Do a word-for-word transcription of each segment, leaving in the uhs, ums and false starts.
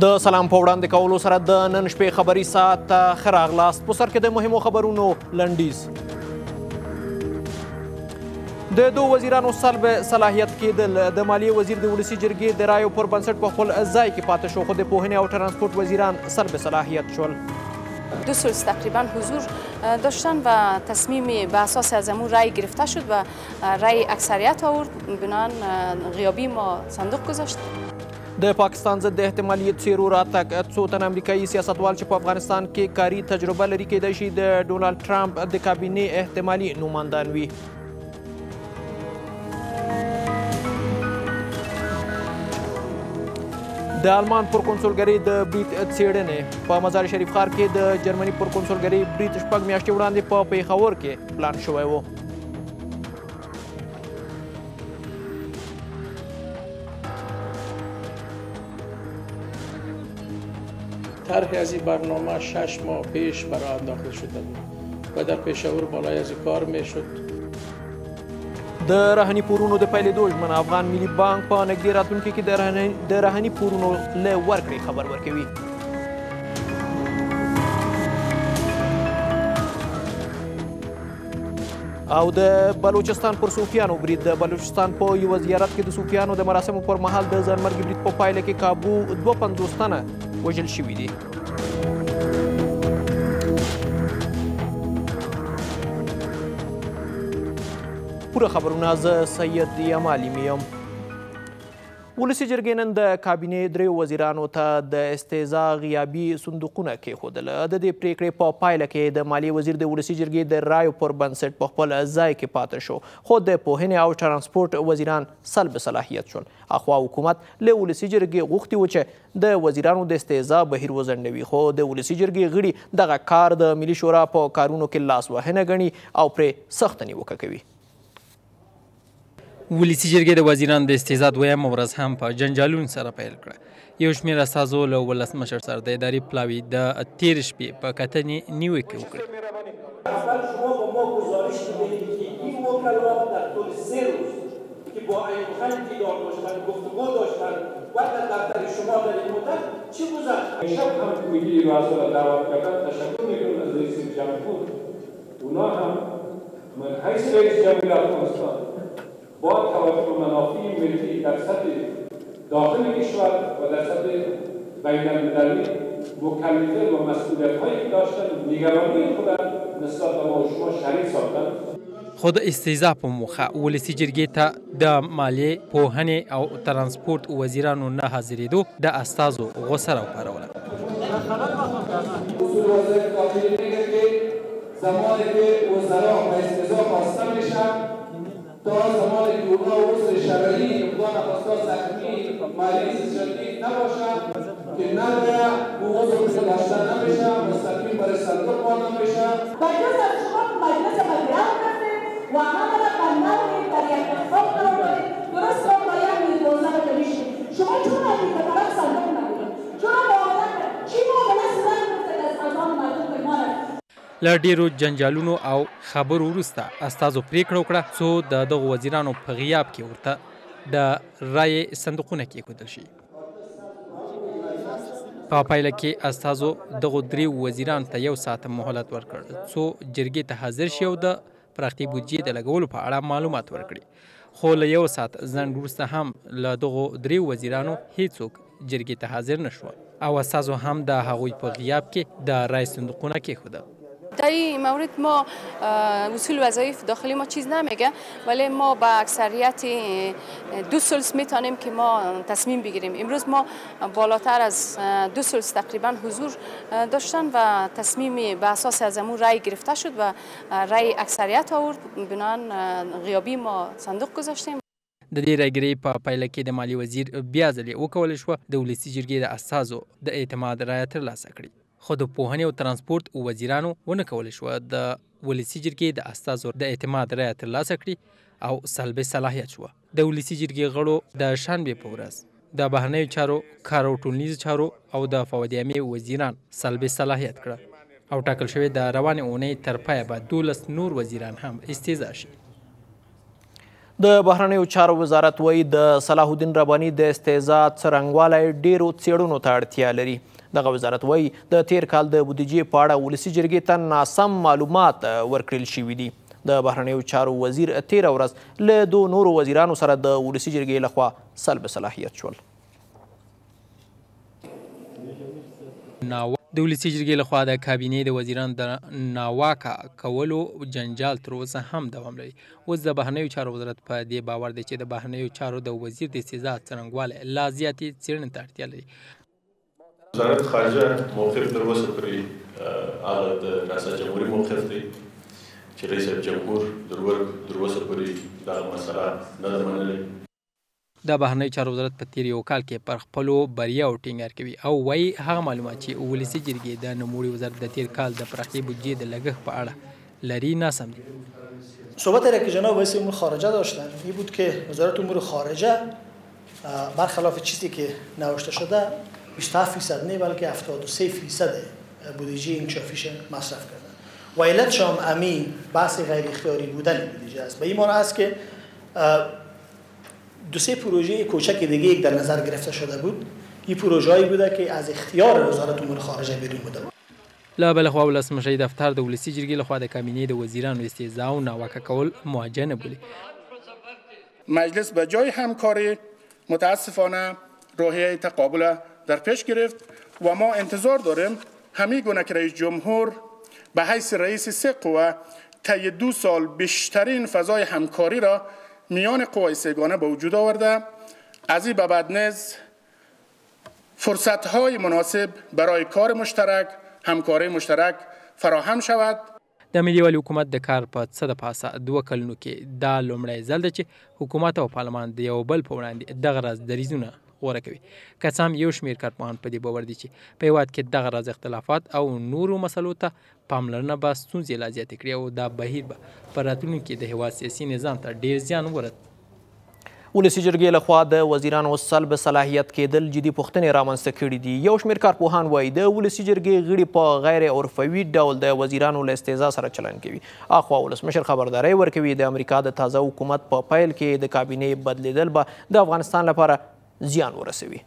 د سلام په وړاندې کولو سره د نن شپې خبري ساعت ته ښه راغلاست. په سر کې د مهمو خبرونو لنډیز. د دوو وزیرانو سلب صلاحیت کېدل. د مالیې وزیر د ولسي جرګې د رایو پر بنسټ په خپل ځای کې پاتې شو، خو د پوهنې او ترانسپورت وزیران سلب صلاحیت شول. دو سلس تقریبا حضور داشتن و تصمیم به اساس از امون رأی گرفته شد و رأی اکثریت آورد، بنان غیابی ما صندوق گذاشت. د پاکستان ضد د احتمالي څیرو راتګ. څو تن امریکایي سیاستوال چې په افغانستان کې کاري تجربه لري کېدای شي د ډونالډ ټرمپ د کابینې احتمالي نوماندان وي. د آلمان پر کنسولګرۍ د برید څېړنې. په مزار شریف ښار کې د جرمني پر کنسولګرۍ برید شپږ میاشتې وړاندې په پیښور کې پلان شوی و. طرح از این برنامه شش ماه پیش برای داخل شده بود و در پیشاور بالای از کار میشد. د رهني پورونو د پیلېدو ژمنه. افغان ملي بانک په نږدې راتلونکي کې د رهني پورونو له ورکړې خبر ورکوي. او د بلوچستان پر صوفیانو برید. د بلوچستان په یوه زیارت کې د صوفیانو د مراسمو پر مهال د ځانمرګي برید په پایله کې کابو دوه پنځوس تنه وژل شوي دي. پوره خبرونه زه سید یمالي یم. ولسي جرګې نن د کابینې دریو وزیرانو ته د استعزا غیابي صندوقونه کېښودل. د دې پریکړې په پایله کې د مالیې وزیر د ولسي جرګې د رایو پر بنسټ په خپل ځای کې پاتې شو، خو د پوهنې او ترانسپورت وزیران سلب صلاحیت شول. اخوا حکومت له ولسي جرګې غوښتي و چې د وزیرانو د استعزا بهیر وځنډوي، خو د ولسي جرګې غړي دغه کار د ملي شورا په کارونو کې لاسوهنه ګڼي او پرې سخته نیوکه کوي. ولسي جرګې د وزیرانو د استعزا دویمه ورځ هم په جنجالونو سره پیل کړه. یو شمېر استازو له ولسمشر سره د ادارې پلاوي د تېرې شپې په کتنې نیوکې وکړې. با توافق منافع ملی در سطح داخل کشور و در سطح بین المللی مکلفه و مسئولیت‌هایی که داشتند نگرانی خود نسبت به ما و شما شریک ساختند. خو د استعزا په موخه ولسي جرګې ته د مالیې، پوهنې او ترانسپورت وزیرانو نه حاضرېدو د استازو غوسه راوپاروله. اصول وظایف کابینه میگه که زمانی که وزرا به استعزا خواسته میشن تا زمانی که اونها عضو شرعی امضا نخواسته زخمی مالی شدید نباشد که نباید او عضو داشته نمیشه، مستقیم برای صندوق وارد میشه. مجلس از شما مجلس مدیران هستید و همه را بنابراین در یک اتفاق قرار دارید. درست را باید میدوزه بمیشید. شما چون هستید که طرف صندوق نبودید؟ چون معامله چی معامله سران گفتید از ازام مردم به ما له ډیرو جنجالونو او خبرو وروسته استازو پریکړه وکړه څو د دغو وزیرانو په غیاب کې ورته د رایې صندوقونه کېښودل شي. په پایله کې استازو دغو دریو وزیرانو ته یو ساعت مهلت ورکړ څو جرګې ته حاضر شي او د پراختي بودجې د لګولو په اړه معلومات ورکړي. خو له یو ساعت ځنډ وروسته هم له دغو دریو وزیرانو هیڅوک جرګې ته حاضر نه شول او استازو هم د هغوی په غیاب کې د رای صندوقونه کېښودل. در این مورد ما اصول وظایف داخلی ما چیز نمیگه، ولی ما با اکثریت دو ثلث میتونیم که ما تصمیم بگیریم. امروز ما بالاتر از دو ثلث تقریبا حضور داشتن و تصمیم به اساس از امون رأی گرفته شد و رأی اکثریت آورد، بنان غیابی ما صندوق گذاشتیم. د دې رایګرۍ په پایله کې د مالیې وزیر بیا ځلې وکولی شوه د ولسي جرګې د استازو د اعتماد رایه ترلاسه کړي، خو د پوهنې او ترانسپورت وزیرانو ونه کولی شوه د ولسي جرګې د استازو د اعتماد رایه ترلاسه کړي او سلب صلاحیت شوه. د ولسي جرګې غړو د شنبې په ورځ د بهرنیو چارو، کار او ټولنیزو چارو او د فواد عامې وزیران سلب صلاحیت کړه او ټاکل شوې د روانې اونۍ تر پایه به دولس نور وزیران هم استعزا شي. د بهرنیو چارو وزارت وایي د صلاح الدین رباني د استهزاء څرنګوالی ډیرو څیړنو ته اړتیا لري. دغه وزارت وایي د تیر کال د بودیجې په اړه ولسي جرګې ته ناسم معلومات ورکړل شوي دي. د بهرنیو چارو وزیر تیره ورځ له دوو نورو وزیرانو سره د ولسي جرګې لخوا سلب صلاحیت شول. د ولسي جرګې لخوا د کابینې د وزیرانو د ناواکه کولو جنجال تر اوسه هم دوام لري. اوس د بهرنیو چارو وزارت په دې باور دی چې د بهرنیو چارو د وزیر د استهزاء څرنګوالی لا زیاتې څېړنې ته اړتیا لري. وزارت خارجه موقف تر اوسه پورې هغه د ریاست جمهوري موقف دی چې رئیس جمهور تر اوسه پورې دغه مسله نه ده منلې. د بهرنیو چارو وزارت په تیر یو کال کې پر خپلو بریاو ټینګار کوي او وایي هغه معلومات چې ولسي جرګې د نوموړي وزارت د تیر کال د پراختیا بودجې د لګښت په اړه لري ناسم دي. صحبت را که جناب وزیر امور خارجه داشتن این بود که وزارت امور خارجه برخلاف چیزی که نوشته شده بیست و هفت فیصد نه بلکه هفتاد و سه فیصد بودجه انکشافیش مصرف کردن و علتش هم همین بحث غیر اختیاری بودن بودجه است. به این معنی است که دو سه پروژه کوچک دیگه یک در نظر گرفته شده بود. این پروژه‌ای بوده که از اختیار وزارت امور خارجه بیرون بوده. لا بل خو ولسمشر دفتر د ولسي جرګې لخوا د کابینې د وزیرانو استهزاء او ناواکه کول موجه نه بولي. مجلس به جای همکاری متاسفانه روحیه تقابل در پیش گرفت و ما انتظار داریم همین گونه که رئیس جمهور به حیث رئیس سه قوه طی دو سال بیشترین فضای همکاری را میان قوای سگانه به وجود آورده، از این به بعد نیز فرصت‌های مناسب برای کار مشترک، همکاری مشترک فراهم شود. د ملي والي حکومت د کار په څه د پاسه دوه کلونو کې دا لومړی ځل ده چې حکومت او پارلمان د یو بل په وړاندې دغه راز دریځونه غوره کوي. که څه هم یو شمېر کارپوهان په دې باور دي چې په هېواد کې دغه راز اختلافات او نورو مسلو ته پاملرنه به ستونزې لا زیاتې کړي او دا بهیر به په راتلونکي کې د هېواد سیاسي نظام ته ډېر زیان ورد. ولسي جرګې لخوا د وزیرانو سلب صلاحیت کېدل جدي پوښتنې رامنځته کړي دي. یو شمېر کارپوهان وایي د ولسي جرګې غړي په غیر عرفوي ډول د وزیرانو له استهزاء سره چلند کوي. اخوا ولسمشر خبرداری ورکوي د امریکا د تازه حکومت په پیل کې د کابینې بدلیدل به د افغانستان لپاره زیان ورسوي.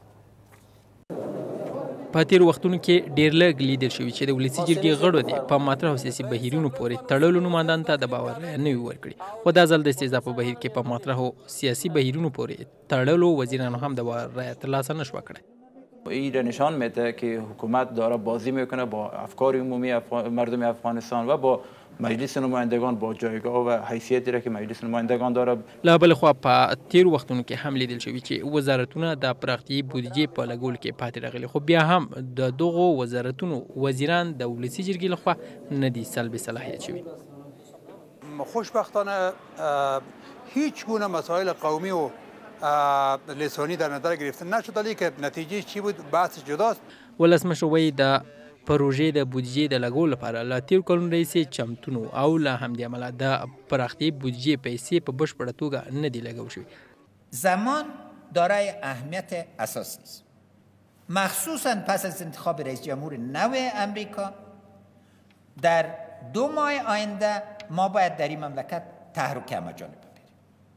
په تیرو وختونو کې ډېر لږ لیدل شوي چې د ولسي جرګې غړو دې په مطرحو سیاسي بهیرونو پورې تړلو نمایندانو ته د باور رایه نه وي ورکړې. خو دا ځل د استهزاء په بهیر کې په مطرحو سیاسي بهیرونو پورې تړلو وزیرانو هم د باور رایه ترلاسه نشوه کړی. این نشان میده که حکومت داره بازی میکنه با افکار عمومی مردم افغانستان و با مجلس نمایندگان با جایگاه و حیثیتی را که مجلس نمایندگان داره. لا بل خو په تیرو وختونو کې هم لیدل شوي چې وزارتونه د پراختیایي بودیجې په لګولو کې پاتې راغلي، خو بیا هم د دغو وزارتونو وزیران د ولسي جرګې لخوا نه دي سلب صلاحیت شوي. خوشبختانه هیچ گونه مسائل قومی و لسانی در نظر گرفته نشده که نتیجه چی بود بحث جداست. ولسمشر وایي د پروژې د بودیجې د لګولو لپاره له تیرو کلونو راهیسې چمتون او له همدې امله د پراختیایي بودیجې پیسې په بشپړه توګه نه دي لګول شوي. زمان دارای اهمیت اساسی است، مخصوصا پس از انتخاب رئیس جمهور نو امریکا. در دو ماه آینده ما باید در این مملکت تحرک همه‌جانبه ببینیم.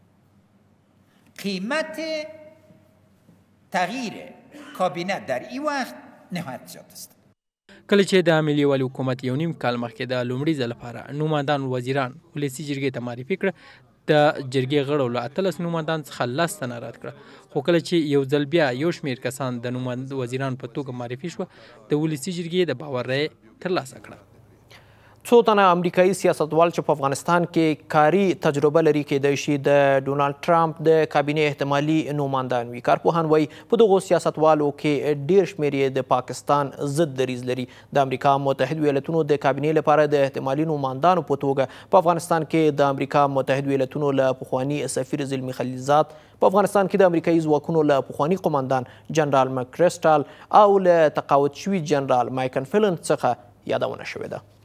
قیمت تغییر کابینه در این وقت نهایت زیاد است. کله چې د ملي والي حکومت یو نیم کال مخکې د لومړي ځل لپاره نوماندان وزیران ولسي جرګې ته معرفي کړه، د جرګې غړو له اتلس نوماندان څخه لس تنه رد کړه. خو کله چې یو ځل بیا یو شمېر کسان د نوماند وزیرانو په توګه معرفي شوه، د ولسي جرګې د باور رایه ترلاسه کړه. څو تنه امریکایي سیاستوال چې په افغانستان کې کاري تجربه لري کېدای شي د ډونالډ ټرمپ د کابینې احتمالي نوماندان وي. کارپوهان وایي په دغو سیاستوالو کې ډېر شمېر یې د پاکستان ضد دریځ لري. د امریکا متحد ایالتونو د کابینې لپاره د احتمالي نوماندانو په توګه په افغانستان کې د امریکا متحد ایالتونو له پخواني سفیر زلمي خلیلزاد، په افغانستان کې د امریکایي ځواکونو له پخواني قماندان جنرال مکریسټال او له تقاعد شوي جنرال مایکل فلن څخه یادونه شوې ده.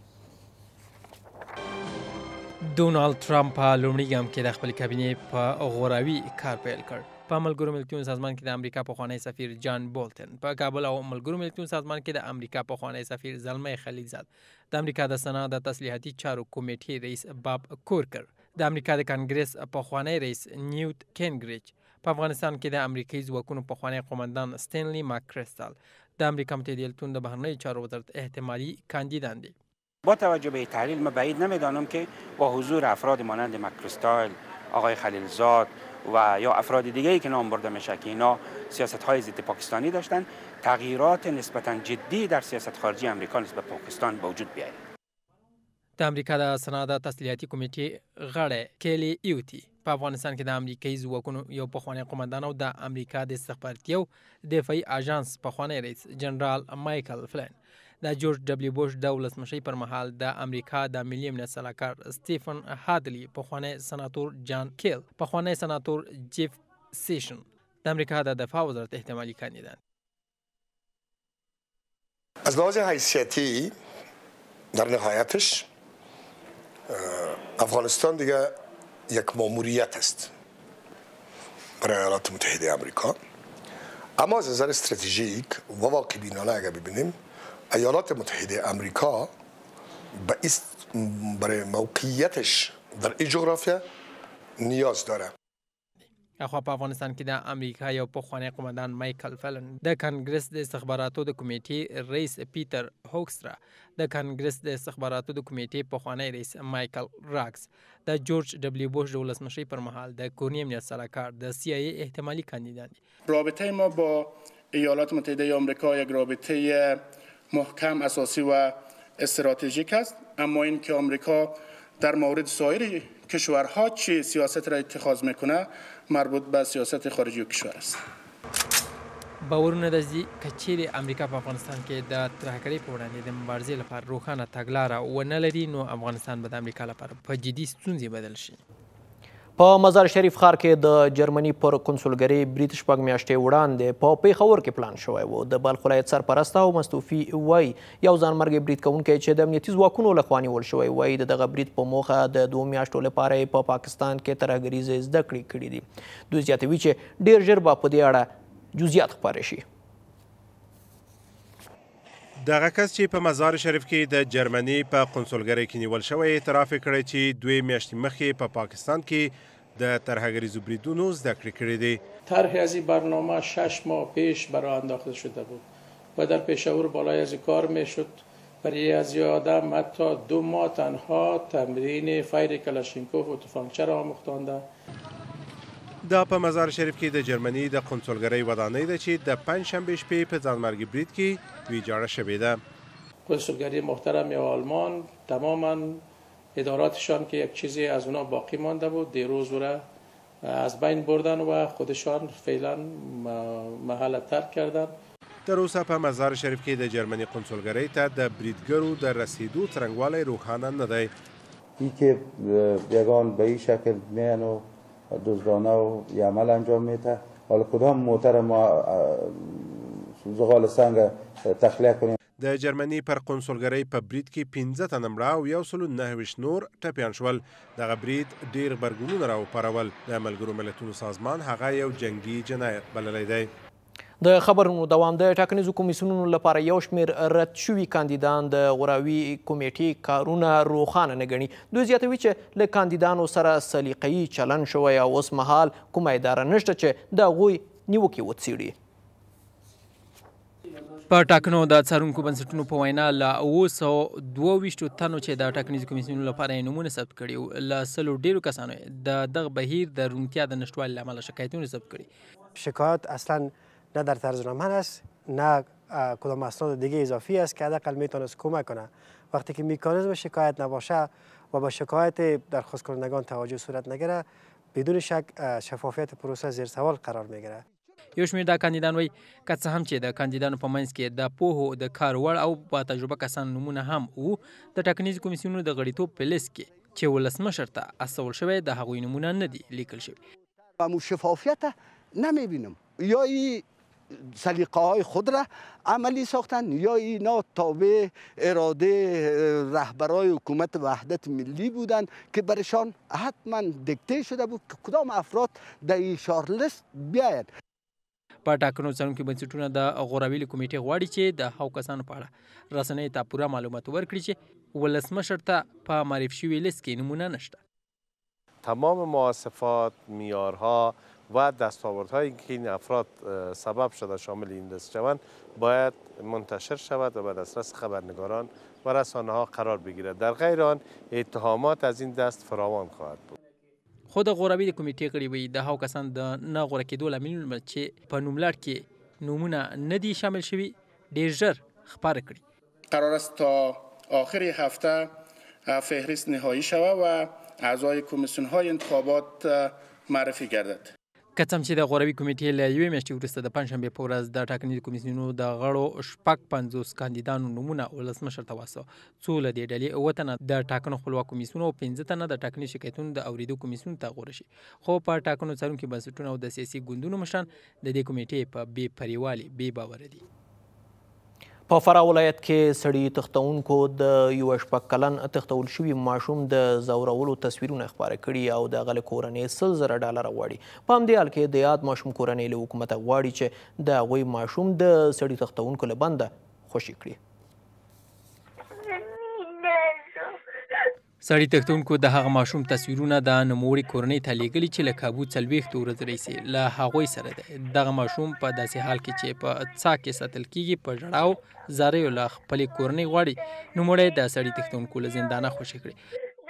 ډونالډ ټرمپ په لومړي ګام کې د خپل کابینې په غوراوي کار پیل کړ. په ملګرو ملتونو سازمان کې د امریکا پخوانی سفیر جان بولټن، په کابل او ملګرو ملتونو سازمان کې د امریکا پخوانی سفیر زلمی خلیلزاد، د امریکا د صنعت د تسلیحاتي چارو کمیټې رئیس باب کورکر، د امریکا د کانګرس پخوانی رئیس نیوت کینګریچ په افغانستان کې د امریکایي ځواکونو پخوانی قومندان ستینلی ماکریستال د امریکا متحده ایالتونو د بهرنیو چارو وزارت احتمالی کاندیدان دي. با توجه به تحلیل من بعید نمیدانم که با حضور افراد مانند ماکریستال، آقای خلیلزاد و یا افراد دیگه‌ای که نام برده میشه که اینا سیاست‌های ضد پاکستانی داشتن، تغییرات نسبتاً جدی در سیاست خارجی امریکا نسبت به پاکستان به وجود بیاید. د امریکا د سناده تسلیحاتي کمیټې غړی کیلی ایوتی په افغانستان کې د امریکایي ځواکونو یو پخوانی قومندان او د امریکا د استخباراتي او دفاعي اژانس پخوانی رئیس جنرال مایکل فلین د جورج ډبلیو بوش د ولسمشۍ پر مهال د امریکا د ملي امنیت سلاکار سټیفن هادلی پخوانی سناتور جان کیل پخوانی سناتور جیف سیشن د امریکا د دفاع وزارت احتمالی کاندیدان. از لحاظ حیثیتی در نهایتش افغانستان دیگه یک ماموریت است برای ایالات متحده آمریکا، اما از نظر استراتژیک و واقع‌بینانه اگر ببینیم ایالات متحده آمریکا برای موقعیتش در این جغرافیا نیاز داره. اخوا په افغانستان کې د امریکا یو پخوانی قومندان مایکل فلن د کانګرس د استخباراتو د کمیټې رئیس پیټر هوکسټرا د کانګرس د استخباراتو د کمیټې پخوانی رئیس مایکل راکس د جورج ډبلیو بوش د ولسمشۍ پر مهال د کورنی امنیت سلاکار د سی آی ای احتمالی کاندیدان دي. رابطه ما با ایالات متحده آمریکا یک رابطه محکم، اساسی و استراتژیک است، اما این که آمریکا در مورد سایر کشورها چه سیاست را اتخاذ میکنه مربوط به سیاست خارجی کشور است. باورونه د دې کچېرې امریکا په افغانستان کې د ترهګرۍ په وړاندې د مبارزې لپاره روښانه تګلاره ونه لري، نو افغانستان به د امریکا لپاره په جدي ستونزې بدل شي. په مزار شریف ښار کې د جرمني پر کنسولګرۍ برید شپږ میاشتې وړاندې په پیښور کې پلان شوی و. د بلخ ولایت سرپرست او مستوفي وایي یو ځانمرګي برید کوونکی چې د امنیتي ځواکونو لخوا نیول شوی وایي د دغه برید په موخه د دوه میاشتو لپاره یې په پاکستان کې ترهګریزې زده کړې کړي دي. دوی زیاتوي چې ډېر ژر به په دې اړه جزئیات خپاره شي. دغه کس چې په مزار شریف کې د جرمني په قنسولګرۍ کې نیول شوی اعتراف کړی چې دوی میاشتې مخکې په پاکستان کې د ترهګریزو بریدونو زده کړې کړې دي. طرح از این برنامه شش ماه پیش برای انداخته شده بود و در پشاور بالای از کار میشد. برای از یادم حتی دو ماه تنها تمرین فیر کلاشینکوف و تفنگچه را آموختانده. دا په مزار شریف کې د جرمنی د قنسولګرۍ ودانۍ ده چې د پنجشنبې شپې په ځانمرګي برید کې ویجاړه شوې ده. کنسولگری محترم آلمان تماما اداراتشان که یک چیزی از اونا باقی مانده بود دیروز را از بین بردن و خودشان فعلا محل ترک کردن. تر اوسه په مزار شریف کې د جرمنی قنسولګرۍ ته د بریدګرو د رسیدو څرنګوالی روښانه نه دی. ای که یگان به این شکل میان و دزدانه و یه عمل انجام میده، حالا کدام موتر ما زغال سنگ تخلیه کنیم. د جرمنی پر قنسولګرۍ په برید کې پنځه تنه مړه او یو سل و نهه ویشت نور ټپیان شول. دغه برید ډېر غبرګونونه راوپارول. د ملګرو ملتونو سازمان هغه یو جنګي جنایت بللی دی. د خبرونو دوام د ټاکنیزو کمیسیونونو لپاره یو شمېر رد شوي کاندیدان د غوراوي کمیټې کارونه روښانه نه ګڼي. دوی زیاتوي چې له کاندیدانو سره سلیقه‌یي چلن شوی او اوس مهال کومه اداره نشته چې د هغوی نیوکې وڅېړي. په ټاکنو د څارونکو بنسټونو په وینا له اوه سوه دوه ویشتو تنو چې د ټاکنیزو کمیسیونونو لپاره یې نومونه ثبت کړي وو، له سلو ډېرو کسانو د دغه بهیر د روڼتیا د نشتوالي له امله شکایتونه ثبت کړي. شکایت اصلا نه در طرز نامه است، نه کدام اسناد دیگه اضافی است که حداقل میتونست کمک کنه. وقتی که میکانیزم شکایت نباشه و با شکایت درخواست کنندگان توجه صورت نگیره، بدون شک شفافیت پروسه زیر سوال قرار میگیره. یو شمېر دا کاندیدان وایي که څه هم چې د کاندیدانو په منځ کې د پوهو د کار وړ او با تجربه کسانو نومونه هم وو، د ټاکنیزو کمیسیونونو د غړیتوب په لیست کې چې ولسمشر ته استول شوی د هغوی نومونه نه دي لیکل شوي. و شفافیت نمیبینم، یا این سلیقه های خود را عملی ساختن یا اینا تابع اراده رهبرای حکومت وحدت ملی بودن که برشان حتما دکته شده بود که کدام افراد در این شارلست بیاید. په ټاکنو څارونکي بنسټونه د غوراوي کمیټې غواړي چې د هغو کسانو په اړه رسنیو ته پوره معلومات ورکړي چې ولسمشر ته په معرفي شوي لیست کې نومونه نشته. تمام مواصفات، معیارها و دستاوردهایی که این افراد سبب شده شامل این لیست شوند باید منتشر شود و به دسترس خبرنگاران و رسانه ها قرار بگیرد. در غیر آن اتهامات از این دست فراوان خواهد بود. خود غورابي د کمیټې غړي وایي د هغو کسان د نه غوره کېدو لاملونه چې په نوملړ کې نومونه نه دي شامل شوي ډېر ژر خپاره کړي. قرار است تا آخر هفته فهرست نهایی شود و اعضای کمیسیون های انتخابات معرفی گردد. که څه هم چې د غورابي کمیټې له یوې میاشتې وروسته د پنجشنبې په ورځ د ټاکنیزو کمیسیونونو د غړو شپږ پنځوس کاندیدانو نومونه ولسمشر ته واستوه، څو له دې ډلې اووه تنه د ټاکنو خپلواک کمیسیون او پنځه تنه د ټاکنیزو شکایتونو د اورېدو کمیسیون ته غوره شي. خو په ټاکنو څارونکي بنسټونه او د سیاسي ګوندونو مشران د دې کمیټې په بې پریوالي بې باوره دي. په فراه ولایت کې سړي تښتونکو د یوه شپږ کلن تښتول شوي ماشوم د ځورولو تصویرونه خپاره کړي او د هغه له کورنۍ سل زره ډالره غواړي. په همدې حال کې د یاد ماشوم کورنۍ له حکومته غواړي چې د هغوی ماشوم د سړي تښتونکو له بنده خوشي کړي. سړي تښتونکو د هغه ماشوم تصویرونه د نوموړي کورنۍ ته لیږلي چې له کابو څلوېښت ورځې راهیسې له هغوی سره دی. دغه ماشوم په داسې حال کې چې په څاه کې ساتل کیږي په ژړاو زاریو له خپلې کورنۍ غواړي نوموړی د سړي تښتونکو له زندانه خوشي کړي.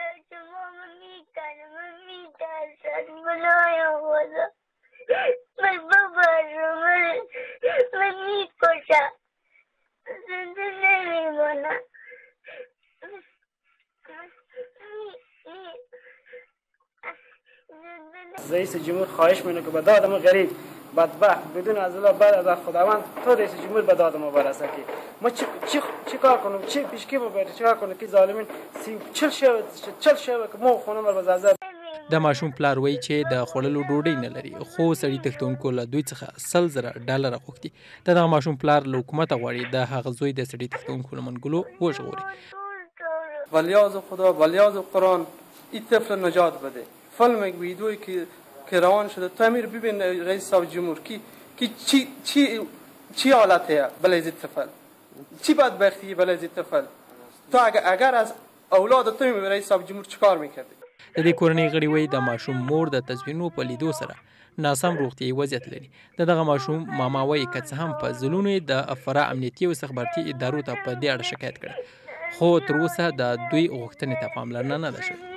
رئیس جمهور خواهش میکنه که به داد ما غریب بدبخت بدون از الله بعد از خداوند تو رئیس جمهور به داد ما برسه که ما چی چی چی کار کنیم چی پیشکی ببریم چی کار کنیم که ظالمین چل شوه چل شوه که ما خونه مر بزازه. د ماشوم پلار وایي چې د خوړلو ډوډۍ نه لري خو سړي تښتونکو له دوی څخه سل زره ډالره غوښتي. د دغه ماشوم پلار له حکومته غواړي د هغه زوی د سړي تښتونکو له منګلو وژغوري. ولیاز خدا ولیاز قرآن این طفل نجات بده. فیلم یک ویدیویی که که روان شده تو امیر ببین رئیس صاحب جمهور کی کی چی چی چی حالته بلای زید طفل چی بدبختی بلای زید طفل تو اگر اگر از اولاد تو رئیس صاحب جمهور چیکار میکردی؟ د دې کورنۍ غړي وایي د ماشوم مور د تصویرونو په لیدو سره ناسم روغتیایي وضعیت لري. د دغه ماشوم ماما وایي که څه هم په ځلونو یې د فراه امنیتي او استخباراتي ادارو ته په دې اړه شکایت کړی خو تر اوسه د دوی غوښتنې ته پاملرنه نه ده شوې.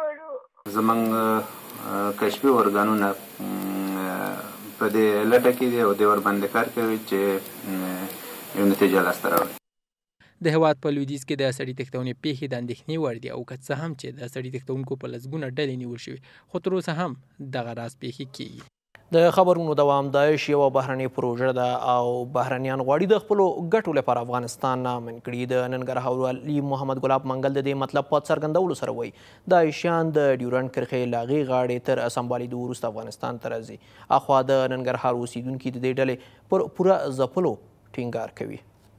زمونږ کشفي ارګانونه په دې لټه کې دي او د ورباندې کار کوي چې یو نتیجه لاسته راوړي. د هېواد په لویدیځ کې د سړي تښتونې پیښې د اندېښنې وړ دي او که څه هم چې د سړي تښتونکو په لسګونه ډلې نیول شوي خو تر اوسه هم دغه راز پیښې کېږي. د خبرونو دوام داعش یوه بهرنۍ پروژه ده او بهرنیان غواړي د خپلو ګټو لپاره افغانستان نامن کړي. د ننګرهار والي محمد ګلاب منګل د دې مطلب په څرګندولو سره وایي داعشیان د ډیورنډ کرښې له هغې غاړې تر سمبالېدو وروسته افغانستان ته راځي. اخوا د ننګرهار اوسیدونکي د دې ډلې پر پوره ځپلو ټینګار کوي.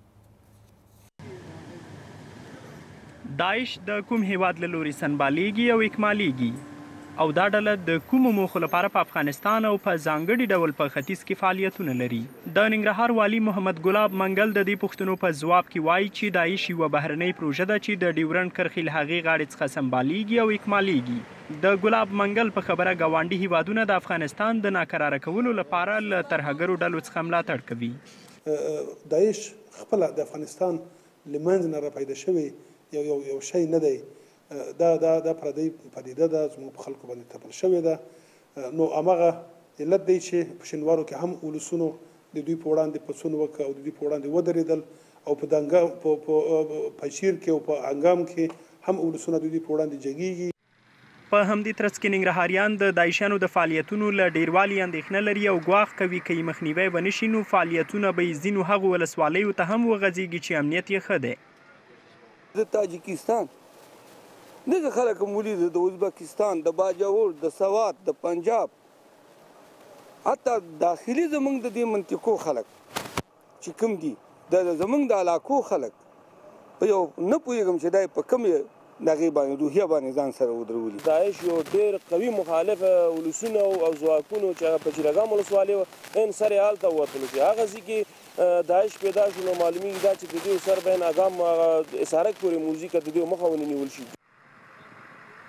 داعش د کوم هیواد له لوري سنبالیږي او اکمالیږي او دا ډله د کومو موخو لپاره په افغانستان او په ځانګړي ډول په ختیځ کې فعالیتونه لري. د ننګرهار والي محمد ګلاب منګل د دې پوښتنو په ځواب کې وایي چې داعش یوه بهرنۍ پروژه ده چې د ډیورنډ کرښې له هغې غاړې څخه سنبالیږي او اکمالیږي. د ګلاب منګل په خبره ګاونډي هیوادونه د افغانستان د ناکراره کولو لپاره له ترهګرو ډلو څخه ملاتړ کوي. داعش خپله د افغانستان له منځ نه راپیدا شوی یو یو یو شی نه دی. دا دا دا پردی پدیده ده زموږ په خلکو باندې تپل شوې ده. نو هماغه علت دی چې په شینوارو کې هم ولسونو د دوی په وړاندې پڅون وکړه او د دوی په وړاندې ودرېدل او په دنګا په پنجشیر کې او په انګام کې هم ولسونه د دوی په وړاندې جګیږي. په همدې ترڅ کې ننګرهاریان د داعشیانو د فعالیتونو له ډیروالي اندېښنه لري او ګواښ کوي که یې مخنیوی ونه شي نو فعالیتونه به یې ځینو هغو ولسوالیو ته هم وغځېږي چې امنیت یې ښه دی. د تاجکستان دغه خلک هم ولیدل د ازبکستان د باجوړ د سوات د پنجاب حتی داخلي زمونږ د دې منطقو خلک چې کوم دي د زمونږ د علاقو خلک په یو نه پوهېږم چې دا په کوم دغې باندې روحیه باندې ځان سره ودرولي. داعش یو ډېر قوي مخالف ولسونه او ځواکونو چې هغه په چیرګام ولسوالۍ ان سر یې هلته ووتلو چې هغه ځای کې داعش پیدا شو نو معلومیږي دا چې د دې سر بین اګام اسارک پورې موزیک د دې مخه ونیول شي.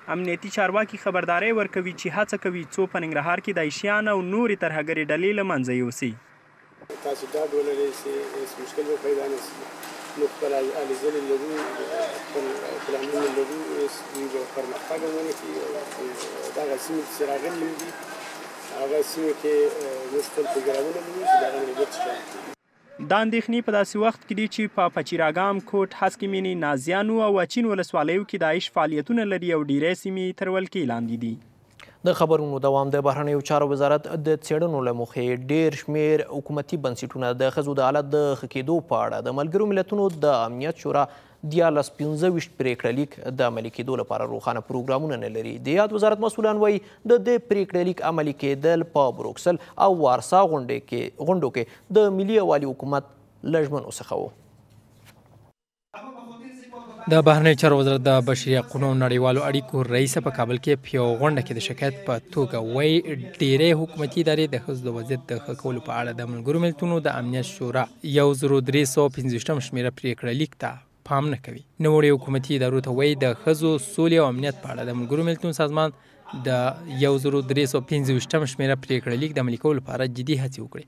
امنیتي چارواکي خبرداری ورکوي چې هڅه کوي څو په ننګرهار کې داعشیان او نورې ترهګرې ډلې له منځه یوسي. تاسو ډاډ ولرئ چې هیڅ مشکل به پیدا نه شي. موږ خپل هلې ځلې لرو، خپل پلانونه لرو، دوی به پرمختګ ونه کړي. دغه سیمې چې راغلي دي هغه سیمې کې موږ خپل پروګرامونه لرو چې د هغه نه ګټه شي. دا اندېښنې په داسې وخت کې دي چې په پچیراګام، کوټ، هسکې مینې، نازیانو او اچین ولسوالیو کې داعش فعالیتونه لري او ډیری سیمې تر ولکې لاندې دي. د خبرونو دوام د بهرنیو چارو وزارت د څېړنو له مخې ډېر شمېر حکومتي بنسټونه د ښځو د حالت د ښه کېدو په اړه د ملګرو ملتونو د امنیت شورا دیارلس پنځه ویشت پرېکړه لیک د عملي کېدو لپاره روښانه پروګرامونه نه لري. د یاد وزارت مسؤلان وایي د دې پرېکړه لیک عملي کېدل په بروکسل او وارسا غونډو کې د ملي یووالي حکومت له ژمنو څخه و. د بهرنیو چارو وزارت د بشري حقونو او نړیوالو اړیکو رئیس په کابل کې په یوه غونډه کې د شکایت په توګه وایي ډېری حکومتي ادارې د ښځو د وضعیت د ښه کولو په اړه د ملګرو ملتونو د امنیت شورا یو زرو درې سوه پنځه ویشتم شمېره پرېکړه لیک ته پام نه کوي. نوموړي حکومتي ادارو ته وایي د ښځو سولې او امنیت په اړه د ملګرو ملتونو سازمان د یو زرو درې سوه پنځه ویشتم شمېره پرېکړه لیک د عملي کولو لپاره جدي هڅې وکړي.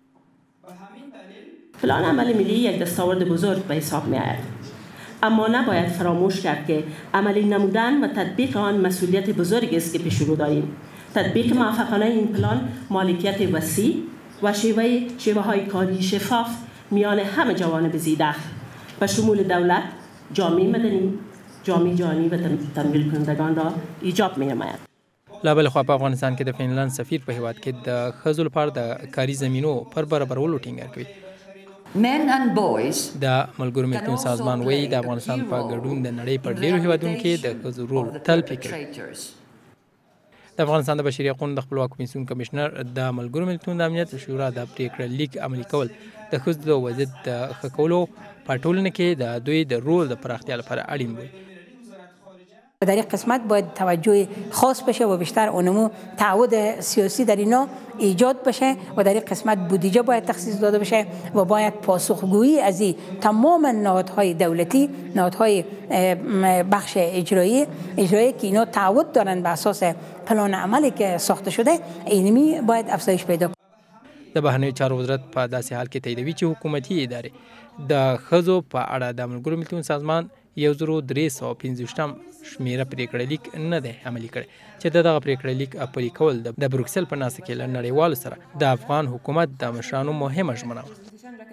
پلان عمل ملی یک دستاورد بزرگ به حساب می آید، اما نباید فراموش کرد که عملی نمودن و تطبیق آن مسئولیت بزرگی است که پیش رو داریم. تطبیق موفقانه این پلان مالکیت وسیع و شیوه شیوه های کاری شفاف میان همه جوانب ذی‌دخل و شمول دولت، جامعه مدنی، جامعه جهانی و تمویل کنندگان را ایجاب می نماید. لا بل خوا په افغانستان کې د فنلند سفیر په هیواد کې د ښځو لپاره د کاري زمینو پر برابرولو ټینګار کوي. Men and boys د ملګرو ملتونو سازمان وایي د افغانستان په ګډون د نړۍ په ډیرو هیوادونو کې د ښځو رول تل فکر. د افغانستان د بشري حقوقو د خپلواک کمیسیون کمشنر د ملګرو ملتونو د امنیت شورا د پریکړه لیک عملي کول د ښځو د وضعیت د ښه کولو په ټولنه کې د دوی د رول د پراختیا لپاره اړین وي. در این قسمت باید توجه خاص بشه و بیشتر اونمو تعهد سیاسی در اینا ایجاد بشه و در این قسمت بودجه باید تخصیص داده بشه و باید پاسخگویی از این تمام نهادهای دولتی، نهادهای بخش اجرایی اجرایی که اینا تعهد دارن به اساس پلان عملی که ساخته شده، اینمی باید افزایش پیدا کنه. د بهرنیو چارو وزارت په داسې حال کې تاییدوي چې حکومتي ادارې د ښځو په اړه د ملګرو ملتونو سازمان یو زرو درې سوه پنځه ویشتم شمېره پرېکړه لیک نه دی عملي کړی چې د دغه پرېکړه لیک پلي کول د بروکسل په ناسته کې له نړیوالو سره د افغان حکومت د مشرانو مهمه ژمنه وه.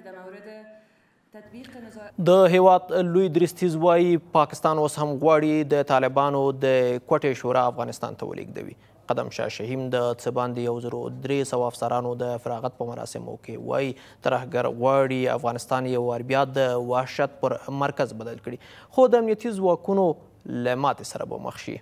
د هیواد لوی درستیز وایي پاکستان اوس هم غواړي د طالبانو د کوټې شورا افغانستان ته ولېږدوي. قدم شاه شهیم د څه باندې یو زرو درې سوه افسرانو د فراغت په مراسمو کې وایي ترهګر غواړي افغانستان یو وار بیا د وحشت پر مرکز بدل کړي، خو د امنیتي ځواکونو له ماتې سره به مخ شي.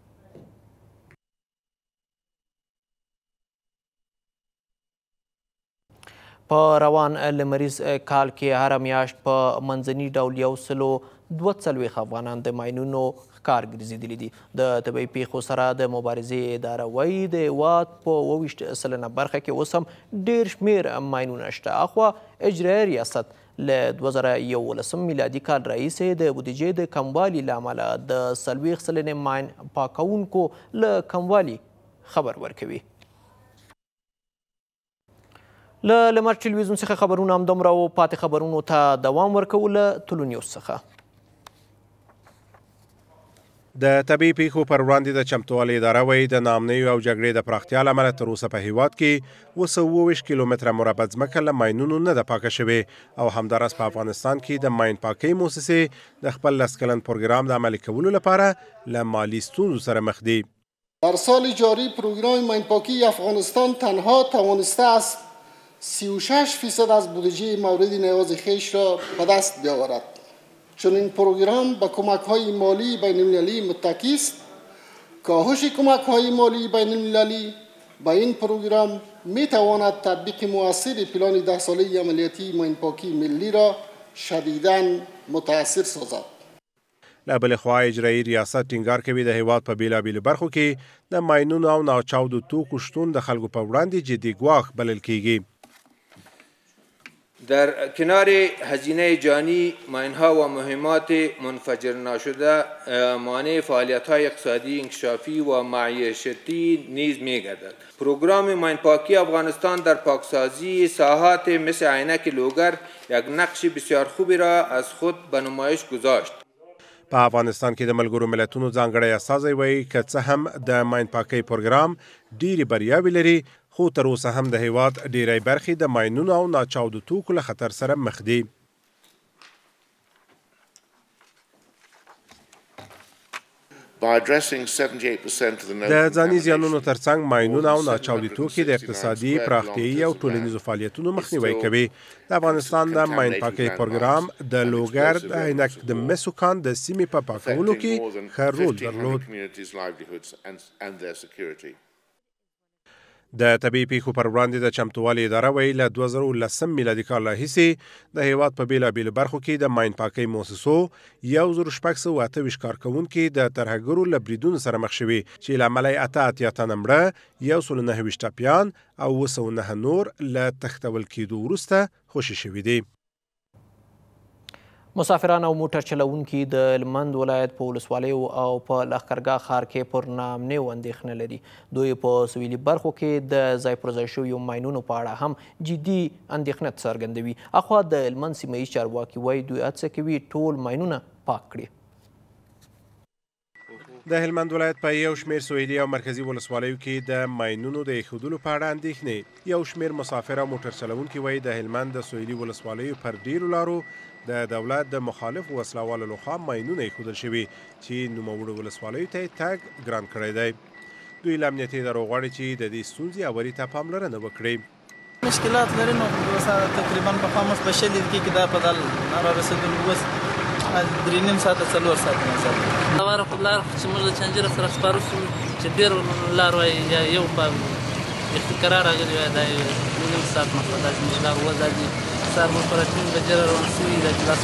په روان لمریز کال کې هره میاشت په منځني ډول یو سلو دوه څلوېښت افغانان د ماینونو ښکار ګرځېدلي دي. د طبیعي پیښو سره د مبارزې اداره وایي د هېواد په اوه ویشت سلنه برخه کې اوس هم ډېر شمېر ماینونه شته. اخوا اجرایي ریاست له دوه زره یولسم میلادي کال راهیسې د بودیجې د کموالي له امله د څلوېښت سلنې ماین پاکونکو له کموالي خبر ورکوي. له لمر ټلویزیون څخه خبرونه همدومره و. پاتې خبرونو ته دوام ورکوو له تلو نیوز څخه. د طبیعي پیښو پر وړاندې د چمتووالي اداره وایي د ناامنیو او جګړې د پراختیا له امله تر اوسه په هیواد کې اوه سوه اوه ویشت کیلومتره مربع ځمکه له ماینونو نه ده پاکه شوې او همداراز په افغانستان کې د ماین پاکۍ موسسې د خپل لس کلن پروګرام د عملي کولو لپاره له مالي ستونزو سره مخ دي. در سال جاری پروگرام ماین پاکی افغانستان تنها توانسته است سی و شش فیصد از بودجه مورد نیاز خویش را به دست بیاورد. چون این پروگرام به کمک‌های مالی بین المللی متکی است. کاهش کمک‌های مالی بین المللی به این پروگرام می‌تواند تطبیق مؤثر پلان ده ساله عملیاتی ماین پاکی ملی را شدیداً متاثر سازد. له بلې خوا اجرایي ریاست ټینګار کوي د هیواد په بېلابېلو برخو کې د ماینونو او ناچاودو توکو شتون د خلکو په وړاندې جدي ګواښ بلل کیږي. در کنار هزینه جانی ماینها و مهمات منفجر نشده مانع فعالیت‌های اقتصادی انکشافی و معیشتی نیز می‌گردد. پروگرام ماین پاکی افغانستان در پاکسازی ساحات مثل عینک لوگر یک نقش بسیار خوبی را از خود به نمایش گذاشت. په افغانستان کې د ملګرو ملتونو ځانګړی استازی وایي که څه هم د ماین پاکۍ پروګرام ډېرې بریاوې لري خو تر اوسه هم د هیواد ډېری برخې د ماینونو او ناچاودو توکو له خطر سره مخ دي. د ځاني زیانونو ترڅنګ ماینونه او ناچاودي توکي د اقتصادي پراختیايي او ټولنیزو فعالیتونو مخنیوی کوي. د افغانستان د ماین پاکۍ پروګرام د لوګر د عینک د مسو کان د سیمې په پاکولو کې ښه رول درلود. د طبیعي پیښو پر وړاندې د چمتووالي اداره وایي له دوه زره لسم میلادي کال راهیسې د هیواد په بېلابېلو برخو کې د ماین پاکۍ مؤسسو یو زر شپږ سوه اته ویشت کارکوونکي د ترهګرو له بریدونو سره مخ شوي چې له امله یې اته اتیا تنه مړه، یو سل نهه ویشت ټپیان او اوه سوه نهه نور له تښتول کېدو وروسته خوشي شوي دي. مسافران او موټر چلوونکي د هلمند ولایت په ولسوالیو او په لښکرګاه ښار کې پر ناامنیو اندېښنه لري. دوی په سویلي برخو کې د ځای پر ځای شویو ماینونو په اړه هم جدي اندېښنه څرګندوي. اخوا د هلمند سیمه ییز چارواکي وایي دوی هڅه کوي ټول ماینونه پاک کړي. د هلمند ولایت په یو شمېر سویلي او مرکزي ولسوالیو کې د ماینونو د ایښودلو په اړه اندېښنې. یو شمېر مسافر او موټر چلوونکي وایي د هلمند د سویلي ولسوالیو پر ډېرو لارو د دولت د مخالفو وسلوالو لخوا ماینونه ایښودل شوي چې نوموړو ولسوالیو ته یې تګ ګران کړی دی. دوی له امنیتي ادارو غواړي چې د دې ستونزې هواري ته پاملرنه وکړي. مشکلات لري نو تقریبا په خاموس په شل دقیقې کې دا په دال رارسېدلو اوس درې نیم ساعته څلور ساعته مزل لاره خو لاره چې موږ د چنجره سره خپاره شو چې ډېر لار وایي یو په اختکاره راغلي وای دا نیم ساعت مخکې دا زموږ لار وځي سهار موږ پر اته بجې روان شوي دا کلاس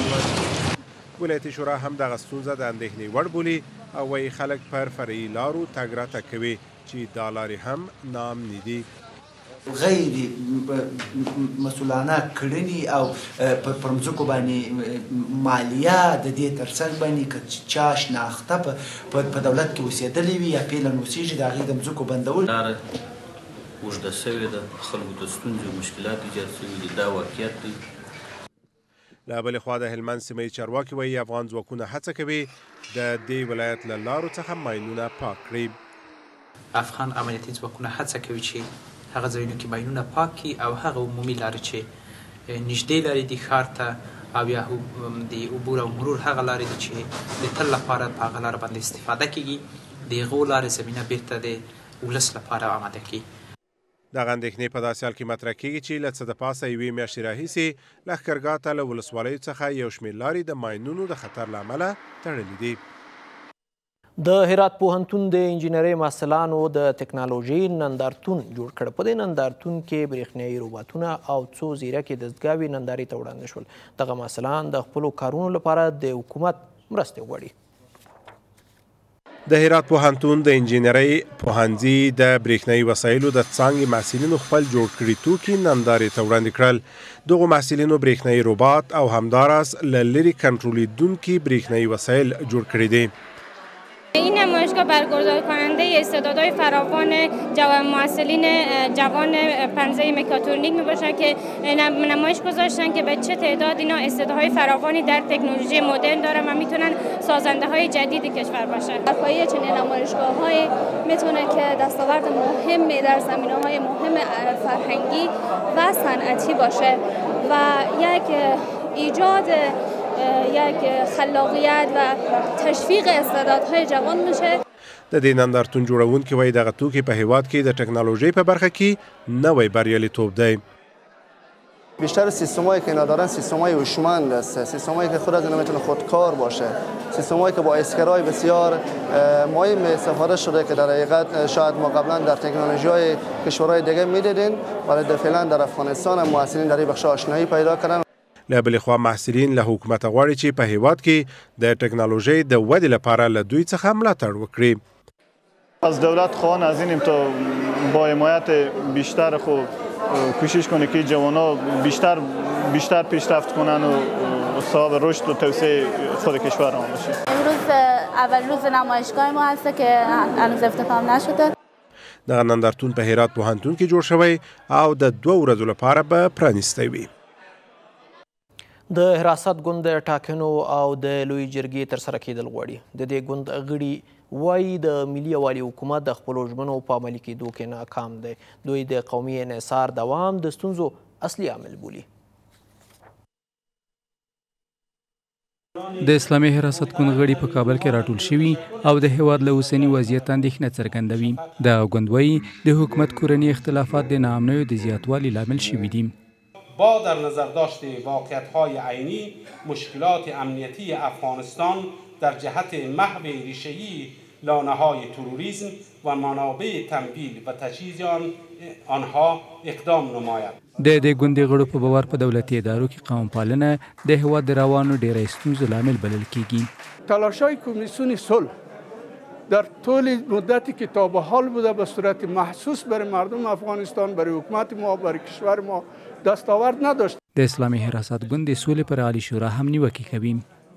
ولایتي شورا هم دغه ستونزه د اندېښنې وړ بولي او وایي خلک پر فرعي لارو تګ راتګ کوي چې دا لارې هم ناامنې دي. غیر مسؤلانه کړنې او پر مځکو باندې مالیه د دې ترڅنګ باندې که چا شناخته په دولت کې اوسېدلی وي یا پیلن اوسېږي د هغې د مځکو بندول لاره اوږده سوې ده، خلکو ته ستونزې او مشکلات ایجاد شوي دي، دا واقعیت دی. له بلې خوا د هلمند سیمه ییز چارواکي وایي افغان ځواکونه هڅه کوي د دې ولایت له لارو څخه ماینونه پاک کړي. افغان امنیتي ځواکونه هڅه کوي چې هغه ځایونو کې ماینونه پاک کړي او هغه عمومي لارې چې نږدې لارې دي ښار ته او یا د عبور او مرور هغه لارې دي چې د تل لپاره په هغه لاره باندې استفاده کیږي د هغو لارې زمینه بیرته د ولس لپاره آماده کړي. دغه اندېښنې په داسې حال کې مطرح کېږي چې له څه د پاسه یوې میاشتې راهیسې لښکرګاه ته له ولسوالیو څخه یو شمېر لارې د ماینونو د خطر له امله تړلې دي. د هرات پوهنتون د انجینرۍ محصلانو د ټکنالوژۍ نندارتون جوړ کړ. په دې نندارتون کې برېښنایي روباټونه او څو زیرکې دستګاوې نندارې ته وړاندې شول. دغه محصلان د خپلو کارونو لپاره د حکومت مرستې غواړي. د هرات پوهنتون د انجینرۍ پوهنځي د برېښنایي وسایلو د څانګې محصلینو خپل جوړ کړي توکي نندارې ته وړاندې کړل. دغو محصلینو برېښنایي روباټ او همداراز له لرې کنټرولېدونکي برېښنایي وسایل جوړ کړي دي. این نمایشگاه برگزار کننده استعدادهای فراوان محصلین جوان پنزه مکاترونیک می باشد که نمایش گذاشتن که به چه تعداد اینا استعدادهای فراوانی در تکنولوژی مدرن دارن و میتونن سازنده های جدید کشور باشن. برپایی چنین نمایشگاه های میتونه که دستاورد مهمی در زمینه های مهم فرهنگی و صنعتی باشه و یک ایجاد یک خلاقیت و تشویق استعدادهای جوان میشه. د دې نندارتون جوړونکي وایي دغه توکي په هیواد کې د ټکنالوژۍ په برخه کې نوی بریالیتوب دی. بیشتر سیستمایی که ندارن سیستمای هوشمند است، سیستمایی که خود از اینا میتونه خودکار باشه، سیستمایی که با اسکرای بسیار مهم استفاده شده که در حقیقت شاید ما قبلا در تکنولوژی‌های کشورهای دیگه میدیدیم ولی فعلا در افغانستان هم محصلین در این بخش آشنایی پیدا کردن. له بلې خوا محصلین له حکومت غواړي چې په هیواد کې د ټکنالوژۍ د ودې لپاره له دوی څخه ملاتړ وکړي. از دولت خواهان از اینیم تا با حمایت بیشتر خوب کوشش کنه که جوانا بیشتر بیشتر پیشرفت کنن و صاحب رشد و توسعه خود کشور آن بشه. امروز اول روز نمایشگاه ما هست که هنوز افتتاح نشده. دغه نندارتون په هرات پوهنتون کې جوړ شوی او د دوه ورځو لپاره به پرانیستی وي. د حراست ګوند د ټاکنو او د لوی جرګې ترسره کېدل غواړي. د دې ګوند غړي وایي د ملي یووالي حکومت د خپلو ژمنو په عملي کېدو کې ناکام دی. دوی د قومي انحصار دوام د ستونزو اصلي عامل بولي. د اسلامي حراست ګوند غړي په کابل کې راټول شوي او د هیواد له اوسني وضعیت اندېښنه څرګندوي. د ګوند وایي د حکومت کورني اختلافات د ناامنیو د زیاتوالي لامل شوي دي. با در نظر داشت واقعیت‌های عینی مشکلات امنیتی افغانستان در جهت محو ریشه‌ای لانه‌های تروریسم و منابع تمویل و تجهیز آنها اقدام نماید. د دې ګوندي غړو په باور په دولتي ادارو کې قوم پالنه د هیواد د روانو ډېری ستونزو لامل بلل کیږي. تلاش‌های کمیسیون صلح در طول مدتی که تا به حال بوده به صورت محسوس برای مردم افغانستان، برای حکومت ما، برای کشور ما دستاورد نداشت. د اسلامي حراست ګوند د سولې پر عالی شورا هم نیوکه کوي.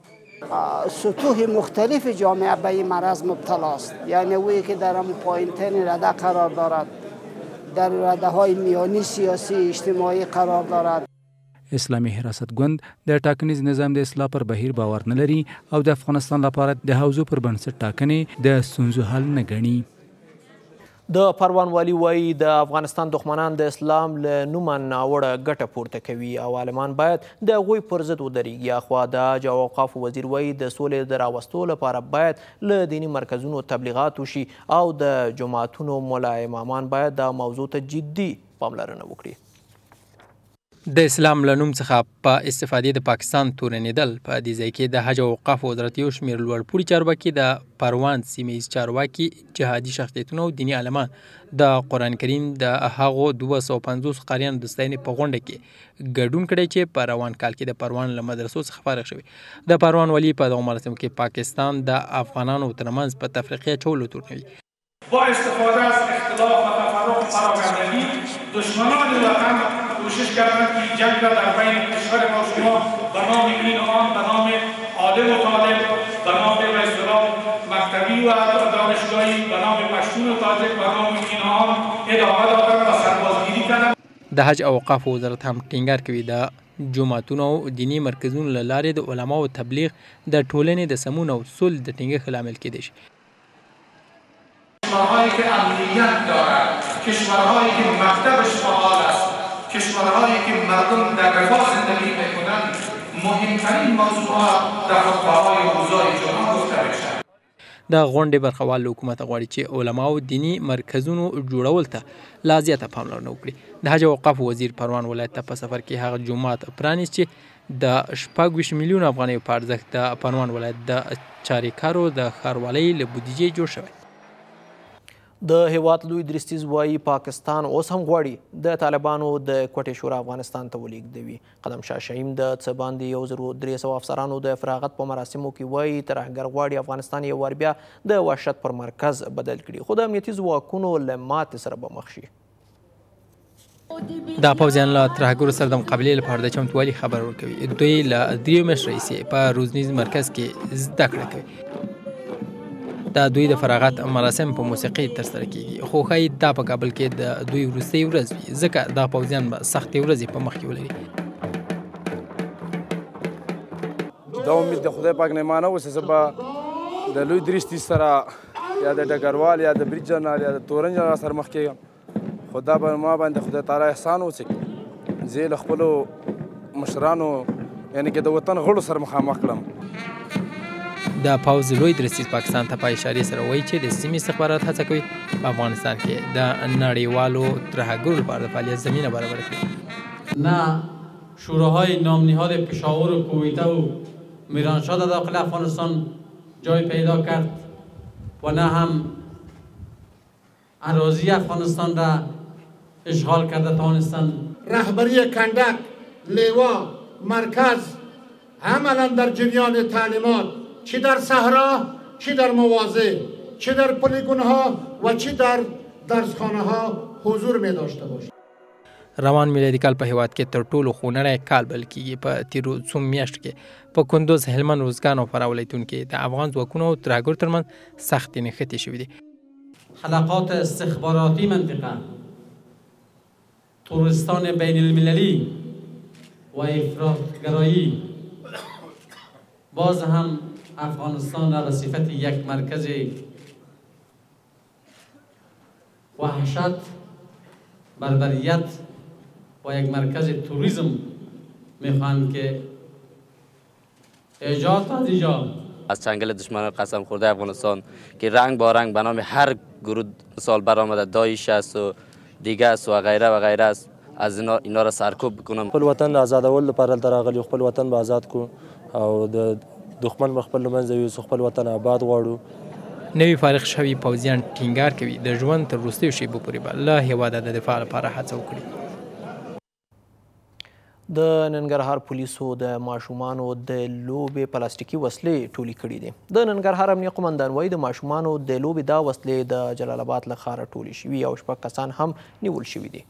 سطوح مختلف جامعه به این مرض مبتلا است، یعنی اویی که در هم پایین ترین رده قرار دارد، در رده های میانی سیاسی اجتماعی قرار دارد. اسلامي حراست ګوند د ټاکنیز نظام د اصلاح پر بهیر باور نه لري او د افغانستان لپاره د حوزو پر بنسټ ټاکنې د ستونزو حل نه ګڼي. د پروان والي وایي د افغانستان دښمنان د اسلام له نومه ناوړه ګټه پورته کوي او عالمان باید د هغوی پر ضد ودرېږي. اخوا د حج او اوقافو وزیر وایي د سولې د راوستو لپاره باید له دیني مرکزونو تبلیغات وشي او د جماعتونو ملا امامان باید د موضوع ته جدي پاملرنه وکړي. د اسلام له نوم څخه په استفادې د پاکستان تورنېدل په دې ځای کې د حج او اوقافو وزارت یو شمېر لوړپوړي چارواکي د پروان سیمه ییز چارواکي جهادي شخصیتونه او دیني عالمان د قرآن کریم د هغو دوه سوه پنځوس قاریانو د ستاینې په غونډه کې ګډون کړی چې په روان کال کې د پروان له مدرسو څخه فارغ شوي. د پروان والي په دغو مراسمو کې پاکستان د افغانانو ترمنځ په تفریقې اچولو تورنوي. با استفاده از اختلاف و تفرق پراکندگی دشمنان وطن کوشش کردند که جنگ را در بین کشور ما و شما به نام این آن به نام عالم و طالب، به نام به اصطلاح مکتبی و دانشگاهی، به نام پشتون و تاجک، به نام این آن ادامه دادند و سربازگیری کردند. د حج او اوقافو وزارت هم ټینګار کوي د جوماتونو او دینی مرکزونو له لارې د علماو تبلیغ د ټولنې د سمون او سولې د ټینګښت لامل کیدی شي. کشورهایی که امنیت دارند، کشورهایی که مکتبش فعال است، کشورهایی که مردم در رفاه زندگی میکنند، مهمترین موضوعات در خطبه‌های حضار جمعه گفته بشود. د غونډې برخوال له حکومت غواړي چې علماو دینی مرکزونو جوړول ته لا زیاته پاملرنه وکړي. د حج او اوقافو وزیر پروان ولایت ته په سفر کې هغه جومات پرانیست چې د شپږ ویشت میلیونه افغانیو په ارزښت د پروان ولایت د چاریکارو د ښاروالۍ له بودیجې جوړ شوی. د هیواد لوی درستیز وایي پاکستان اوس هم غواړي د طالبانو د کوټې شورا افغانستان ته ولیږدوي. قدم شاه شهیم د څه باندې یو زرو درې سوه افسرانو د فراغت په مراسمو کې وایي ترهګر غواړي افغانستان یو وار بیا د وحشت پر مرکز بدل کړي، خو د امنیتي ځواکونو له ماتې سره به مخ شي. دا پوځیان له ترهګرو سره د مقابلې لپاره د چمتووالي خبر ورکوي. دوی له دریو میاشتو راهیسې په روزنیز مرکز کې زده کړه کوي. دا دوی د فراغت مراسم په موسیقي ترسره کیږي، خو ښایي دا په کابل کې د دوی وروستۍ ورځ وي، ځکه دا پوځیان به سختې ورځې په مخ کې ولري. دا امید د خدای پاک نعمانه اوس زه به د لوی درستي سره یا د ډګروال یا د برید جنرال یا د تورن جنرال سره مخ کېږم، خو دا به ما باندې خدای تعالی احسان وکړي زه یې له خپلو مشرانو یعنې کې د وطن غړو سره مخامخ کړم. د پوځ لوی درستیز پاکستان ته په اشارې سره وایي چې د سیمې استخبارات هڅه کوي په افغانستان کې د نړیوالو ترهګرو لپاره د فعالیت زمینه برابر کړي. نه شوراهای نامنهاد پشاور و کویته و میرانشاه در داخل افغانستان جای پیدا کرد و نه هم اراضی افغانستان را اشغال کرده توانستند. رهبری کندک، لیوا، مرکز عملا در جریان تعلیمات چه در صحرا چه در مواضع چه در پلیگون ها و چه در درسخانه ها حضور می داشته باشد. روان میلادي کال په هیواد کې تر ټولو خونړی کال بلل کېږي. په تیرو څو میاشتو کې په کندوز، هلمند، روزګان او فراه ولایتونو کې د افغان ځواکونو او ترهګرو ترمنځ سختې نښتې شوې دي. حلقات استخباراتی منطقه، تروریستان بین المللی و افراطگرایی باز هم افغانستان را به صفت یک مرکز وحشت، بربریت و یک مرکز توریسم میخوان که ایجاد از ایجاد از چنگل دشمنان قسم خورده افغانستان که رنگ با رنگ به نام هر گروه سال برآمده، داعش است و دیگه است و غیره و غیره است، از اینا, اینا را سرکوب بکنم. خپل وطن آزادول لپاره دلته راغلي، خپل وطن به آزاد کو او د دښمن به خپل له منځه یوسو، خپل وطن آباد غواړو. نوي فارغ شوي پوځیان ټینګار کوي د ژوند تر وروستیو شیبو پورې به له هېواده د دفاع لپاره هڅه وکړي. د ننګرهار پولیسو د ماشومانو د لوبې پلاستیکي وسلې ټولې کړي دي. د ننګرهار امنیه قومندان وایي د ماشومانو د لوبې دا وسلې د جلال آباد له ښاره ټولې شوي او شپږ کسان هم نیول شوي دي.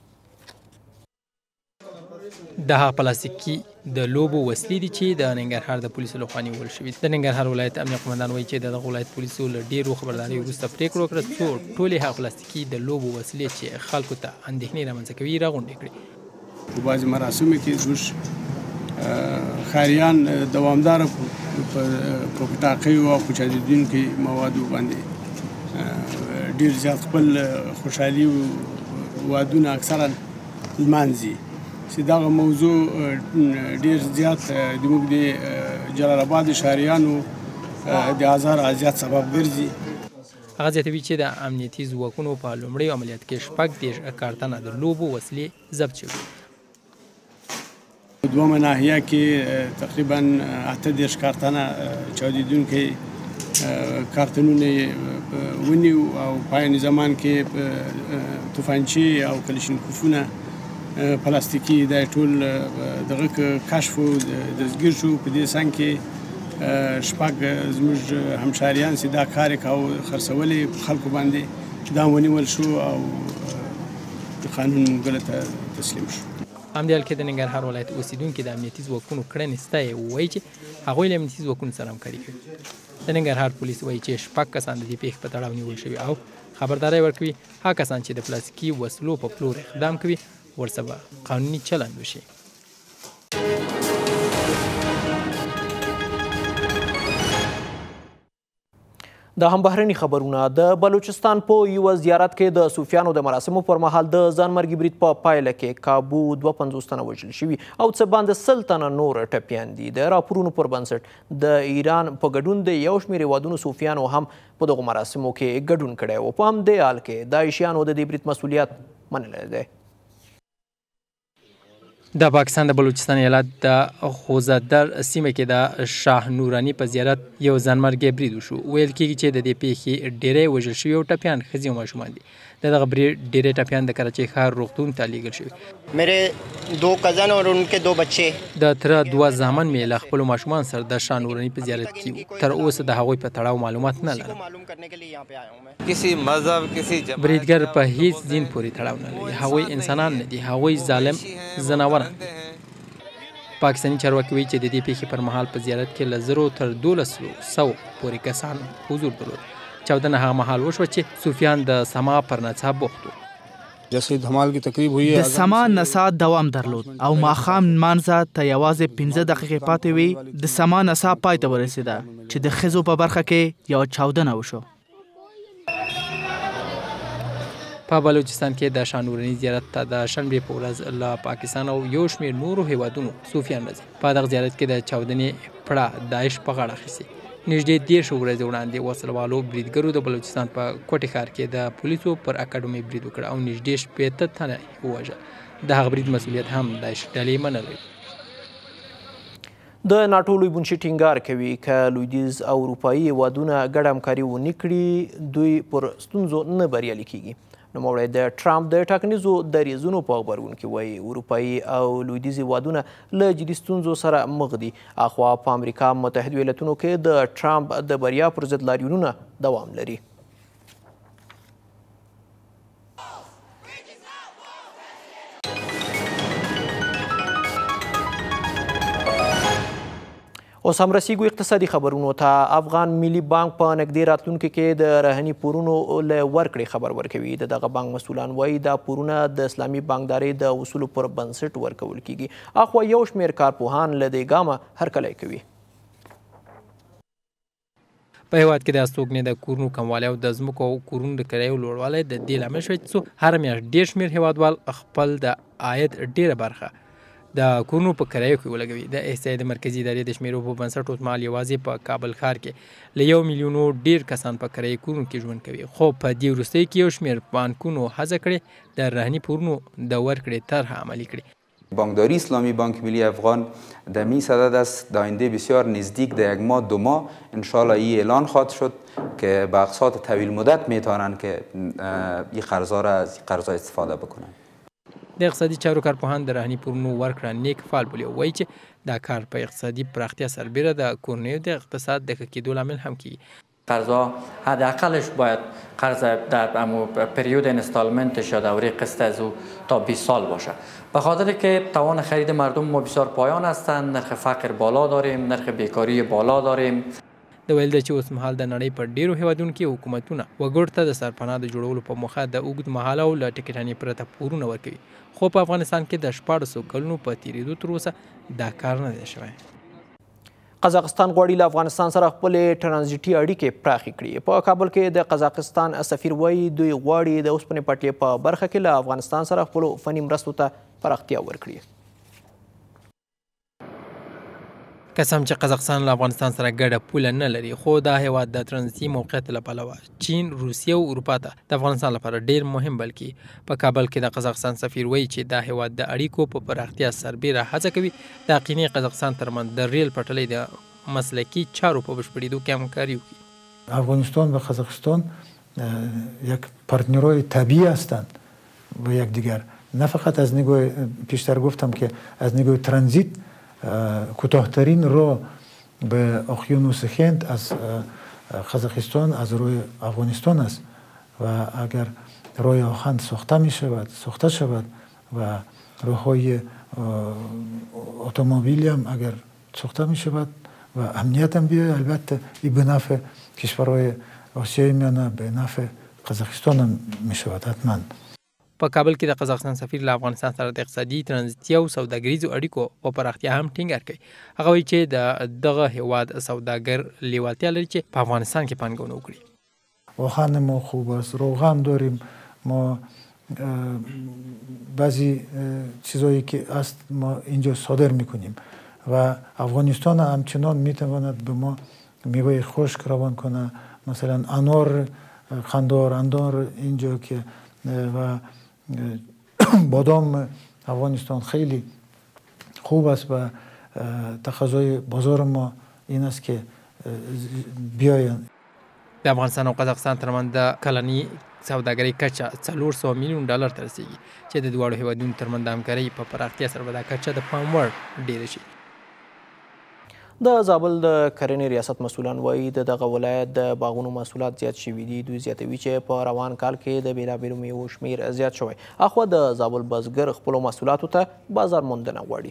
د هغه پلاستیکي د لوبو وسلې دي چې د ننګرهار د پولیسو لخوا نیول شوي. د ننګرهار ولایت امنیه قومندان وایي چې دغه ولایت پولیسو له ډېرو خبرداریو وروسته پرېکړه وکړه څو ټولې هغه پلاستیکي د لوبو وسلې چې خلکو ته اندېښنې رامنځته کوي راغونډې کړي. په بعضې مراسمو کې زموږ ښاریان دوامداره په پټاقیو او په چاودېدونکو موادو باندې ډېر زیات خپل خوشحالي وادونه اکثرا لمانځي چې دغه موضوع ډېر زیات زموږ د جلال آباد ښاریانو د آزار اذیت سبب ګرځي. هغه زیاتوي چې د امنیتي ځواکونو په لومړیو عملیات کې شپږ دېرش کارتنه د لوبو وسلې ضبط شوي. په دومره ناحیه کې تقریبا اته دېرش کارتنه چاودېدونکي کارتنونه ونیو او پایان زمان کې توفانچې او کلشینکوفونه پلاستیکي دا ټول دغه کشف او دستګیر شو. په دې څنګ کې شپږ زموږ همشاریان چې دا کار یې کاوه خرڅولې خلکو باندې دا ونیول شو او د قانون ګلو ته تسلیم شو. همدې حال کې د ننګرهار ولایت اوسېدونکي د امنیتي ځواکونو کړنې ستایي وایي چې هغوی له امنیتي ځواکونو سره همکاري کوي. د ننګرهار پولیس وایي چې شپږ کسان د دې پیښې په تړاو نیول شوي او خبرداری ورکوي هغه کسان چې د پلاستیکي وسلو په پلور اقدام کوي ورسره به قانوني چلند وشي. د هم بهرني خبرونه د بلوچستان په یوه زیارت کې د صوفیانو د مراسمو پر مهال د ځانمرګي برید په پایله کې کابو دوه پنځوس تنه وژل شوي او څه باندې سل تنه نور ټپیان دي. د راپورونو پر بنسټ د ایران په ګډون د یو شمېر هېوادونو صوفیانو هم په دغو مراسمو کې ګډون کړی و. په همدې حال کې داعشیانو د دې برید مسؤلیت منلی دی. د پاکستان د بلوچستان ایالت د خوزدر سیمه کې د شاه نوراني په زیارت یو ځانمرګي برید وشو. ویل کېږي چې د دې پیښې ډېری وژل شوي او ټپیان ښځې او ماشومان دي. د دغه برید ډېری ټپیان د کراچۍ ښار روغتون ته لیږل شوي. میرے دو کزن اور ان کے دو بچے د تره دوه زامن مې له خپلو ماشومان سره د شاه نوراني په زیارت کې وو. تر اوسه د هغوی په تړاو معلومات نه لرم. کسی مذهب کسی بریدګر په هیڅ دین پورې تړاو نه لري. هغوی انسانان نه دي، هغوی ظالم ځناوران دي. پاکستاني چارواکي وایي چې د دې پیښې پر مهال په زیارت کې له زرو تر دولسو سوو پورې کسان حضور درلود. چاودنه هغه مهال وشوه چې صوفیان د سما پر نڅا بوخت وو. د سما نڅا دوام درلود او ماښام لمانځه ته یوازې پنځه دقیقې پاتې وې. د سما نڅا پای ته ورسېده چې د ښځو په برخه کې یوه چاودنه وشو. په بلوچستان کې د شاه نوراني زیارت ته د شنبې په ورځ له پاکستان او یو شمېر نورو هیوادونو صوفیان راځي. په دغه زیارت کې د چاودنې پړه داعش په غاړه اخیستې. نږدې دېرش ورځې وړاندې وسلوالو بریدګرو د بلوچستان په کوټې ښار کې د پولیسو پر اکاډمۍ برید وکړ او نږدې شپېته تنه ووژل. د هغه برید مسؤلیت هم داعش ډلې منلی. د ناټو لوی بونشي ټینګار کوي که لویدیځ او اروپایي هیوادونه ګډه همکاري ونه کړي دوی پر ستونزو نه بریالي کیږي. نوموړی د ټرامپ د ټاکنیزو دریځونو په غبرګون کې وایي اروپایي او لویدیځ هیوادونه له جدي ستونزو سره مخ دي. اخوا په امریکا متحدو ایالتونو کې د ټرامپ د بریا پر ضد لاریونونه دوام لري. اوس هم رسیږو اقتصادي خبرونو ته. افغان ملي بانک په نږدې راتلونکي کې د رهني پورونو له ورکړې خبر ورکوي. د دغه بانک مسؤلان وایي دا پورونه د اسلامي بانکدارۍ د اصولو پر بنسټ ورکول کیږي. اخوا یو شمېر کارپوهان له دې ګامه هرکلی کوي. په هیواد کې د استوګنې د کورونو کموالی او د ځمکو او کورونو د کرایو لوړوالی د دې لامل شوی چې هره میاشت ډېر شمېر هیوادوال خپل د عاید ډېره برخه د کورونو په کرایو کې ولګوي. د احصایې د مرکزي ادارې د شمیرو په بنسټ اوسمهال یوازې په کابل ښار کې له یو میلیونو ډېر کسان په کرایي کورونو کې ژوند کوي. خو په دې وروستیو کې یو شمېر بانکونو هڅه کړې د رهني پورونو د ورکړې طرح عملي کړي. بانکداری اسلامی بانک ملی افغان در می صدد است در آینده بسیار نزدیک در یک ماه دو ماه انشالله این اعلان خواهد شد که با اقساط طویل مدت میتوانند که این قرضا را از این قرضا استفاده بکنند. د اقتصادي چارو کارپوهان د رهني پورونو ورکړه نیک فعال بولي او وایي چې دا کار په اقتصادي پراختیا سربیره د کورنیو د اقتصاد د ښه کېدو لامل هم کیږي. قرضا حداقلش باید قرض در امو پریود اینستالمنتش یا دوره قسط از او تا بیست سال باشه، به خاطر که توان خرید مردم ما بسیار پایان هستند، نرخ فقر بالا داریم، نرخ بیکاری بالا داریم. د ویل ده چې اوسمهال د نړۍ په ډیرو هیوادونو کې حکومتونه وګړو ته د سرپناه د جوړولو په موخه د اوږد مهاله او له ټکټانې پرته پورونه ورکوي. خو په افغانستان کې د شپاړسو کلونو په تیریدو تر اوسه دا کار نه دی شوی. قزاقستان غواړي له افغانستان سره خپلې ټرانزیټي اړیکې پراخې کړي. په کابل کې د قزاقستان سفیر وایي دوی غواړي د اوسپنې پټلۍ په برخه کې له افغانستان سره خپلو فني مرستو ته پراختیا ورکړي. قسم چې قزاقستان له افغانستان سره ګډه پوله نه لري، خو دا هیواد د ترانزیتي موقعیت له پلوه چین، روسیه او اروپا ته د افغانستان لپاره ډیر مهم بلکې په کابل کې د قزاقستان سفیر وایي چې دا هیواد د اړیکو په پراختیا سربیره هڅه کوي د اقینې قزاقستان ترمنځ د ریل پټلۍ د مسلکی چارو په بشپړېدو کې همکاري وکړي. افغانستان و قزاقستان یک پارتنرهای طبیعی هستند و یکدیگر، نه فقط از نگاه پیشتر گفتم که از نگاه ترانزیت کوتاهترین راه به اقیانوس هند از قزاقستان از روی افغانستان است و اگر راه آهن ساخته می شود ساخته شود و راه های اتومبیلی هم اگر ساخته می شود و امنیت هم بیاید، البته این به نفع کشورهای آسیای میانه به نفع قزاقستان هم می شود حتما. په کابل کې د قزاقستان سفیر له افغانستان سره د اقتصادي، ترانزیتي او سوداګریزو اړیکو په پراختیا هم ټینګار کوي. هغه وایي چې د دغه هیواد سوداګر لیوالتیا لري چې په افغانستان کې پانګونه وکړي. آهن ما خوب است، روغن داریم، ما بعضی چیزایی که است ما اینجا صادر میکنیم و افغانستان همچنان میتواند به ما میوه خشک روان کنه، مثلا انار خندار، انار اینجا که و بادام افغانستان خیلی خوب است و تقاضای بازار ما این است که بیاین. د افغانستان او قزاقستان ترمنځ د کلنی سوداګرۍ کچه څلور سوه میلیون ډالر ته رسیږي چې د دواړو هیوادونو ترمنځ د همکارۍ په پراختیا سره به دا کچه د پام وړ ډیره شي. د زابل د کرنې ریاست مسؤلان وایي د دغه ولایت د باغونو محصولات زیات شوي دي. دوی زیاتوي چې په روان کال کې د بېلابېلو میوو شمېر زیات شوی. اخوا د زابل بزګر خپلو محصولاتو ته بازار موندنه غواړي.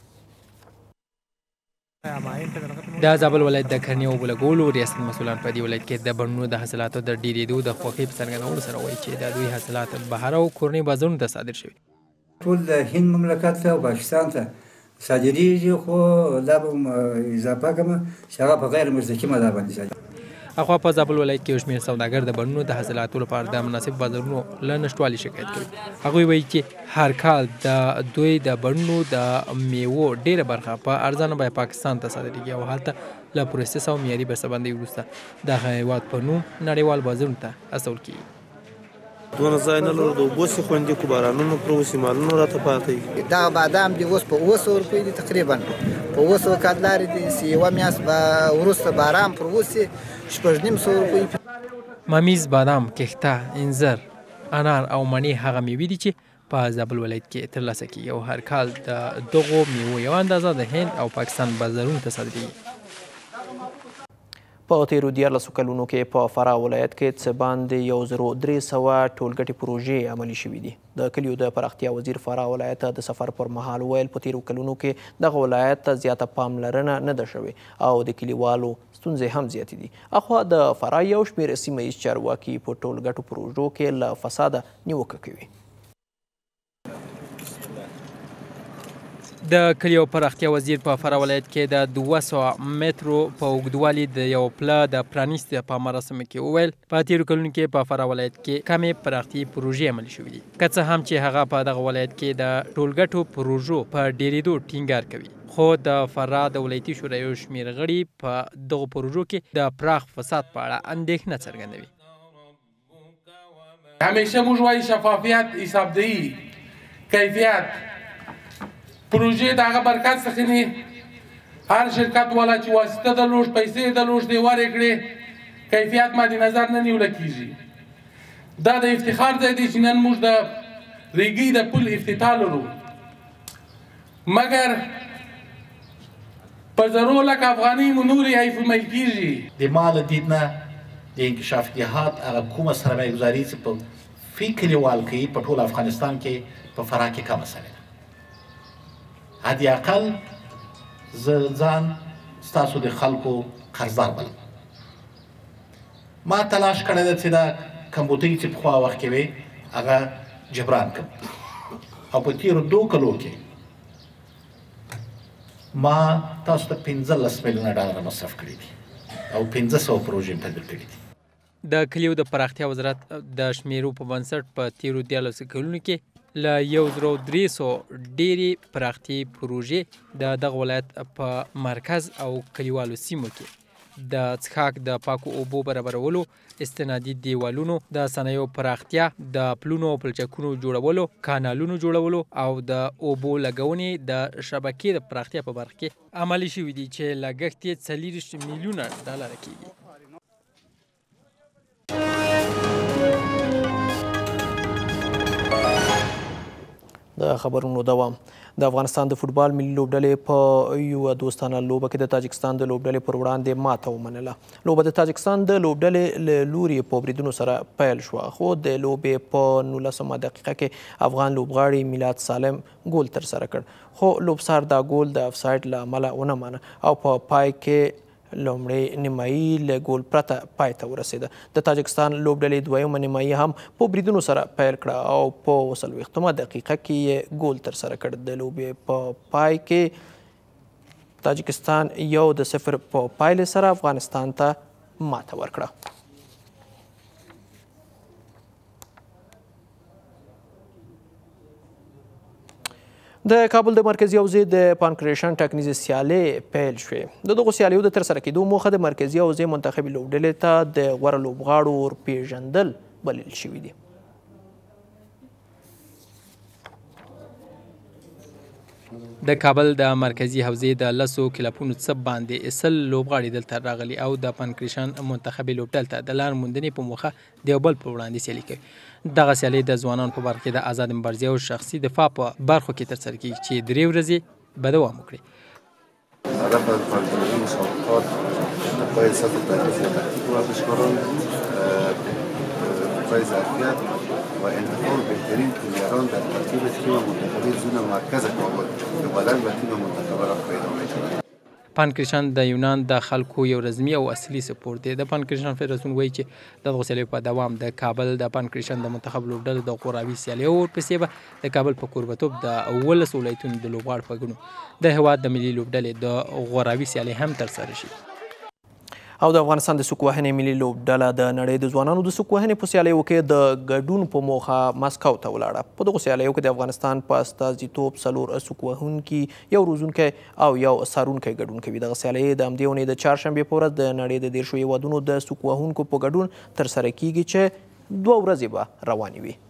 د زابل ولایت د کرنې او اوبو لګولو ریاست مسؤلان په دې ولایت کې د بڼونو د حاصلاتو د ډېرېدو د خوښۍ په څرګندولو سره وایي چې د دوی حاصلات بهر او کورنۍ بازارونو ته صادر شوي. ټول د هند مملکت ته او پاکستان ته صادریږي، خو دا به اضافه کوم چې هغه په غیر مستقیمه دا باندې صادریږي. اخوا په زابل ولایت کې یو شمېر سوداګر د بڼونو د حاصلاتو لپاره د مناسب بازارونو له نشتوالي شکایت کوي. هغوی وایي چې هر کال د دوی د بڼونو د میوو ډېره برخه په ارزانه بیه پاکستان ته صادریږي او هلته له پروسس او معیاري بستهبندۍ وروسته دغه هېواد په نوم نړیوال بازارونو ته استول کېږي. دونه ځای نه لرو، د اوبو سي خوندي کو بارانونو پر اوسې مالونو راته پاتې. دغه بادام دي اوس په اوه سوه روپۍ دي تقریبا، په اوه سوه کادلارې دي چې یوه میاشت به وروسته باران پر اوسي شپږ نیم سوه روپۍ. ممیز، بادام، کښته، انځر، انار او مڼې هغه میوې دي چې په زابل ولایت کې ترلاسه کېږي او هر کال د دغو میوو یوه اندازه د هند او پاکستان بازارونو ته صادریږي. په تیرو دیارلسو کلونو کې په فراه ولایت کې څه باندې یو زرو درې سوه ټولګټې پروژې عملي شوي دي. د کلیو د پراختیا وزیر فراه ولایت ته د سفر پر مهال ویل په تیرو کلونو کې دغه ولایت ته زیاته پاملرنه نه ده شوې او د کلیوالو ستونزې هم زیاتې دي. اخوا د فراه یو شمېر سیمه ییز چارواکي په ټولګټو پروژو کې له فساده نیوکه کوي. د کلیو پراختیا وزیر په فراه ولایت کې د دوه سوه مترو په اوږدوالي د یو پله د پرانیستې په مراسمو کې وویل په تېرو کلونو کې په فراه ولایت کې کمې پراختیایي پروژې عملي شوي دي، که څه هم چې هغه په دغه ولایت کې د ټولګټو پروژو په ډېرېدو ټینګار کوي، خو د فراه د ولایتي شورا یو شمېر غړي په دغو پروژو کې د پراخ فساد په اړه اندېښنه څرګندوي. همیشه موږ وایو شفافیت، حسابدهي، کیفیت پروژې د هغه برکت څخه نه هر شرکت والا چې واسطه درلود پیسې درلود دی ورې کړې کیفیت مد نظر نه نیول کېږي. دا د افتخار ځای دی چې نن موږ د ریګي د پل افتتاح لرو، مګر په زرو لک افغانۍ مو نورې حیفمل کېږي. د مال دید نه د انکشاف جهات هغه کومه سرمایه ګزاري چې په فی کلیوال کې په ټول افغانستان کې په فراه کې کمه سوې ده. حدی اقل زه ځان ستاسو د خلکو قرضدار بلم. ما تلاش کړی ده چې دا کمبودۍ چې پخوا وخت کې وې هغه جبران کړم او په تېرو دوه کلو کې ما تاسو ته پنځلس میلیونه ډالره مصرف کړي دي او پنځه سوه پروژې مې تدبیر کړي دي. د کلیو د پراختیا وزارت د شمیرو په بنسټ په تیرو دیارلسو کلونو کې له یو زرو درې سوه ډېرې پراختیایي پروژې د دغه ولایت په مرکز او کلیوالو سیمو کې د څښاک د پاکو اوبو برابرولو، استنادي دیوالونو، د صنایعو پراختیا، د پلونو او پلچکونو جوړولو، کانالونو جوړولو او د اوبو لګونې د شبکې د پراختیا په برخه کې عملي شوي دي چې لګښت یې څلېرویشت میلیونه ډالره کېږي. د خبرونو دوام. د افغانستان د فوټبال ملي لوبډلې په یوه دوستانه لوبه کې د تاجکستان د لوبډلې پر وړاندې ماته ومنله. لوبه د تاجکستان د لوبډلې له لوري په بریدونو سره پیل شوه، خو د لوبې په نولسمه دقیقه کې افغان لوبغاړي میلاد سالم ګول ترسره کړ، خو لوبسار دا ګول د افساید له امله ونه مانه او په پای کې لومړی نیمایي له ګول پرته پای ته ورسېده. د تاجکستان لوبډلې دویمه نیمایي هم په بریدونو سره پیل کړه او په څلوېښتمه دقیقه کې یې ګول ترسره کړ. د لوبې په پای کې تاجکستان یو د صفر په پایلې سره افغانستان ته ماته ورکړه. د کابل د مرکزي حوزې د پانکریشن ټاکنیزې سیالۍ پیل شوې. د دغو سیالیو د ترسره کېدو موخه د مرکزي حوزې منتخبې لوبډلې ته د غوره لوبغاړو ورپېژندل بلل شوي دي. د کابل د مرکزي حوزې د لسو کلبونو څه باندې سل لوبغاړي دلته راغلي او د پانکریشن منتخبې لوبډلې ته د لار موندنې په موخه د یو بل په وړاندې سیالي کوي. دغه سیالۍ د ځوانانو په برخه کې د آزاد مبارزې او شخصي دفاع په برخو کې ترسره کېږي چې درې ورځې به دوام وکړي. هدف از برگزاری مسابقات پای سطح تدریسی و تحقیق ورزشکاران پای ظرفیت و انتخاب بهترین پلیران در ترکیب تیم منتخبی زون مرکز کابل که بدن و تیم منتخبه را پیدا می‌شود. پانکریشن د یونان د خلکو یو رزمي او اصلي سپورت دی. د پانکریشن فدراسیون وایي چې دغه سیالیو په دوام د کابل د پانکریشن د منتخب لوبډلې د غوراوي سیالیو ورپسې به د کابل په کوربتوب د اوولس ولایتونو د لوبغاړو په ګڼو د هېواد د ملي لوبډلې د غوراوي سیالۍ هم ترسره شي. او د افغانستان د سوک وهنې ملي لوبډله د نړۍ د ځوانانو د سوک وهنې په سیالیو کې د ګډون په موخه مسکو ته ولاړه. په دغو سیالیو کې د افغانستان په استازیتوب څلور سوک وهونکي، یو روزونکی او یو څارونکی ګډون کوي. دغه سیالۍ د همدې اونۍ د چهارشنبې په ورځ د نړۍ د دېرشو هېوادونو د سوک وهونکو په ګډون ترسره کیږي چې دوه ورځې به روانې وي.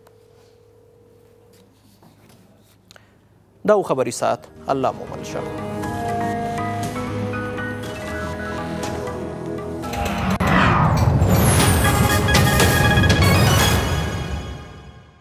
دا خبری ساعت الله مو منشه.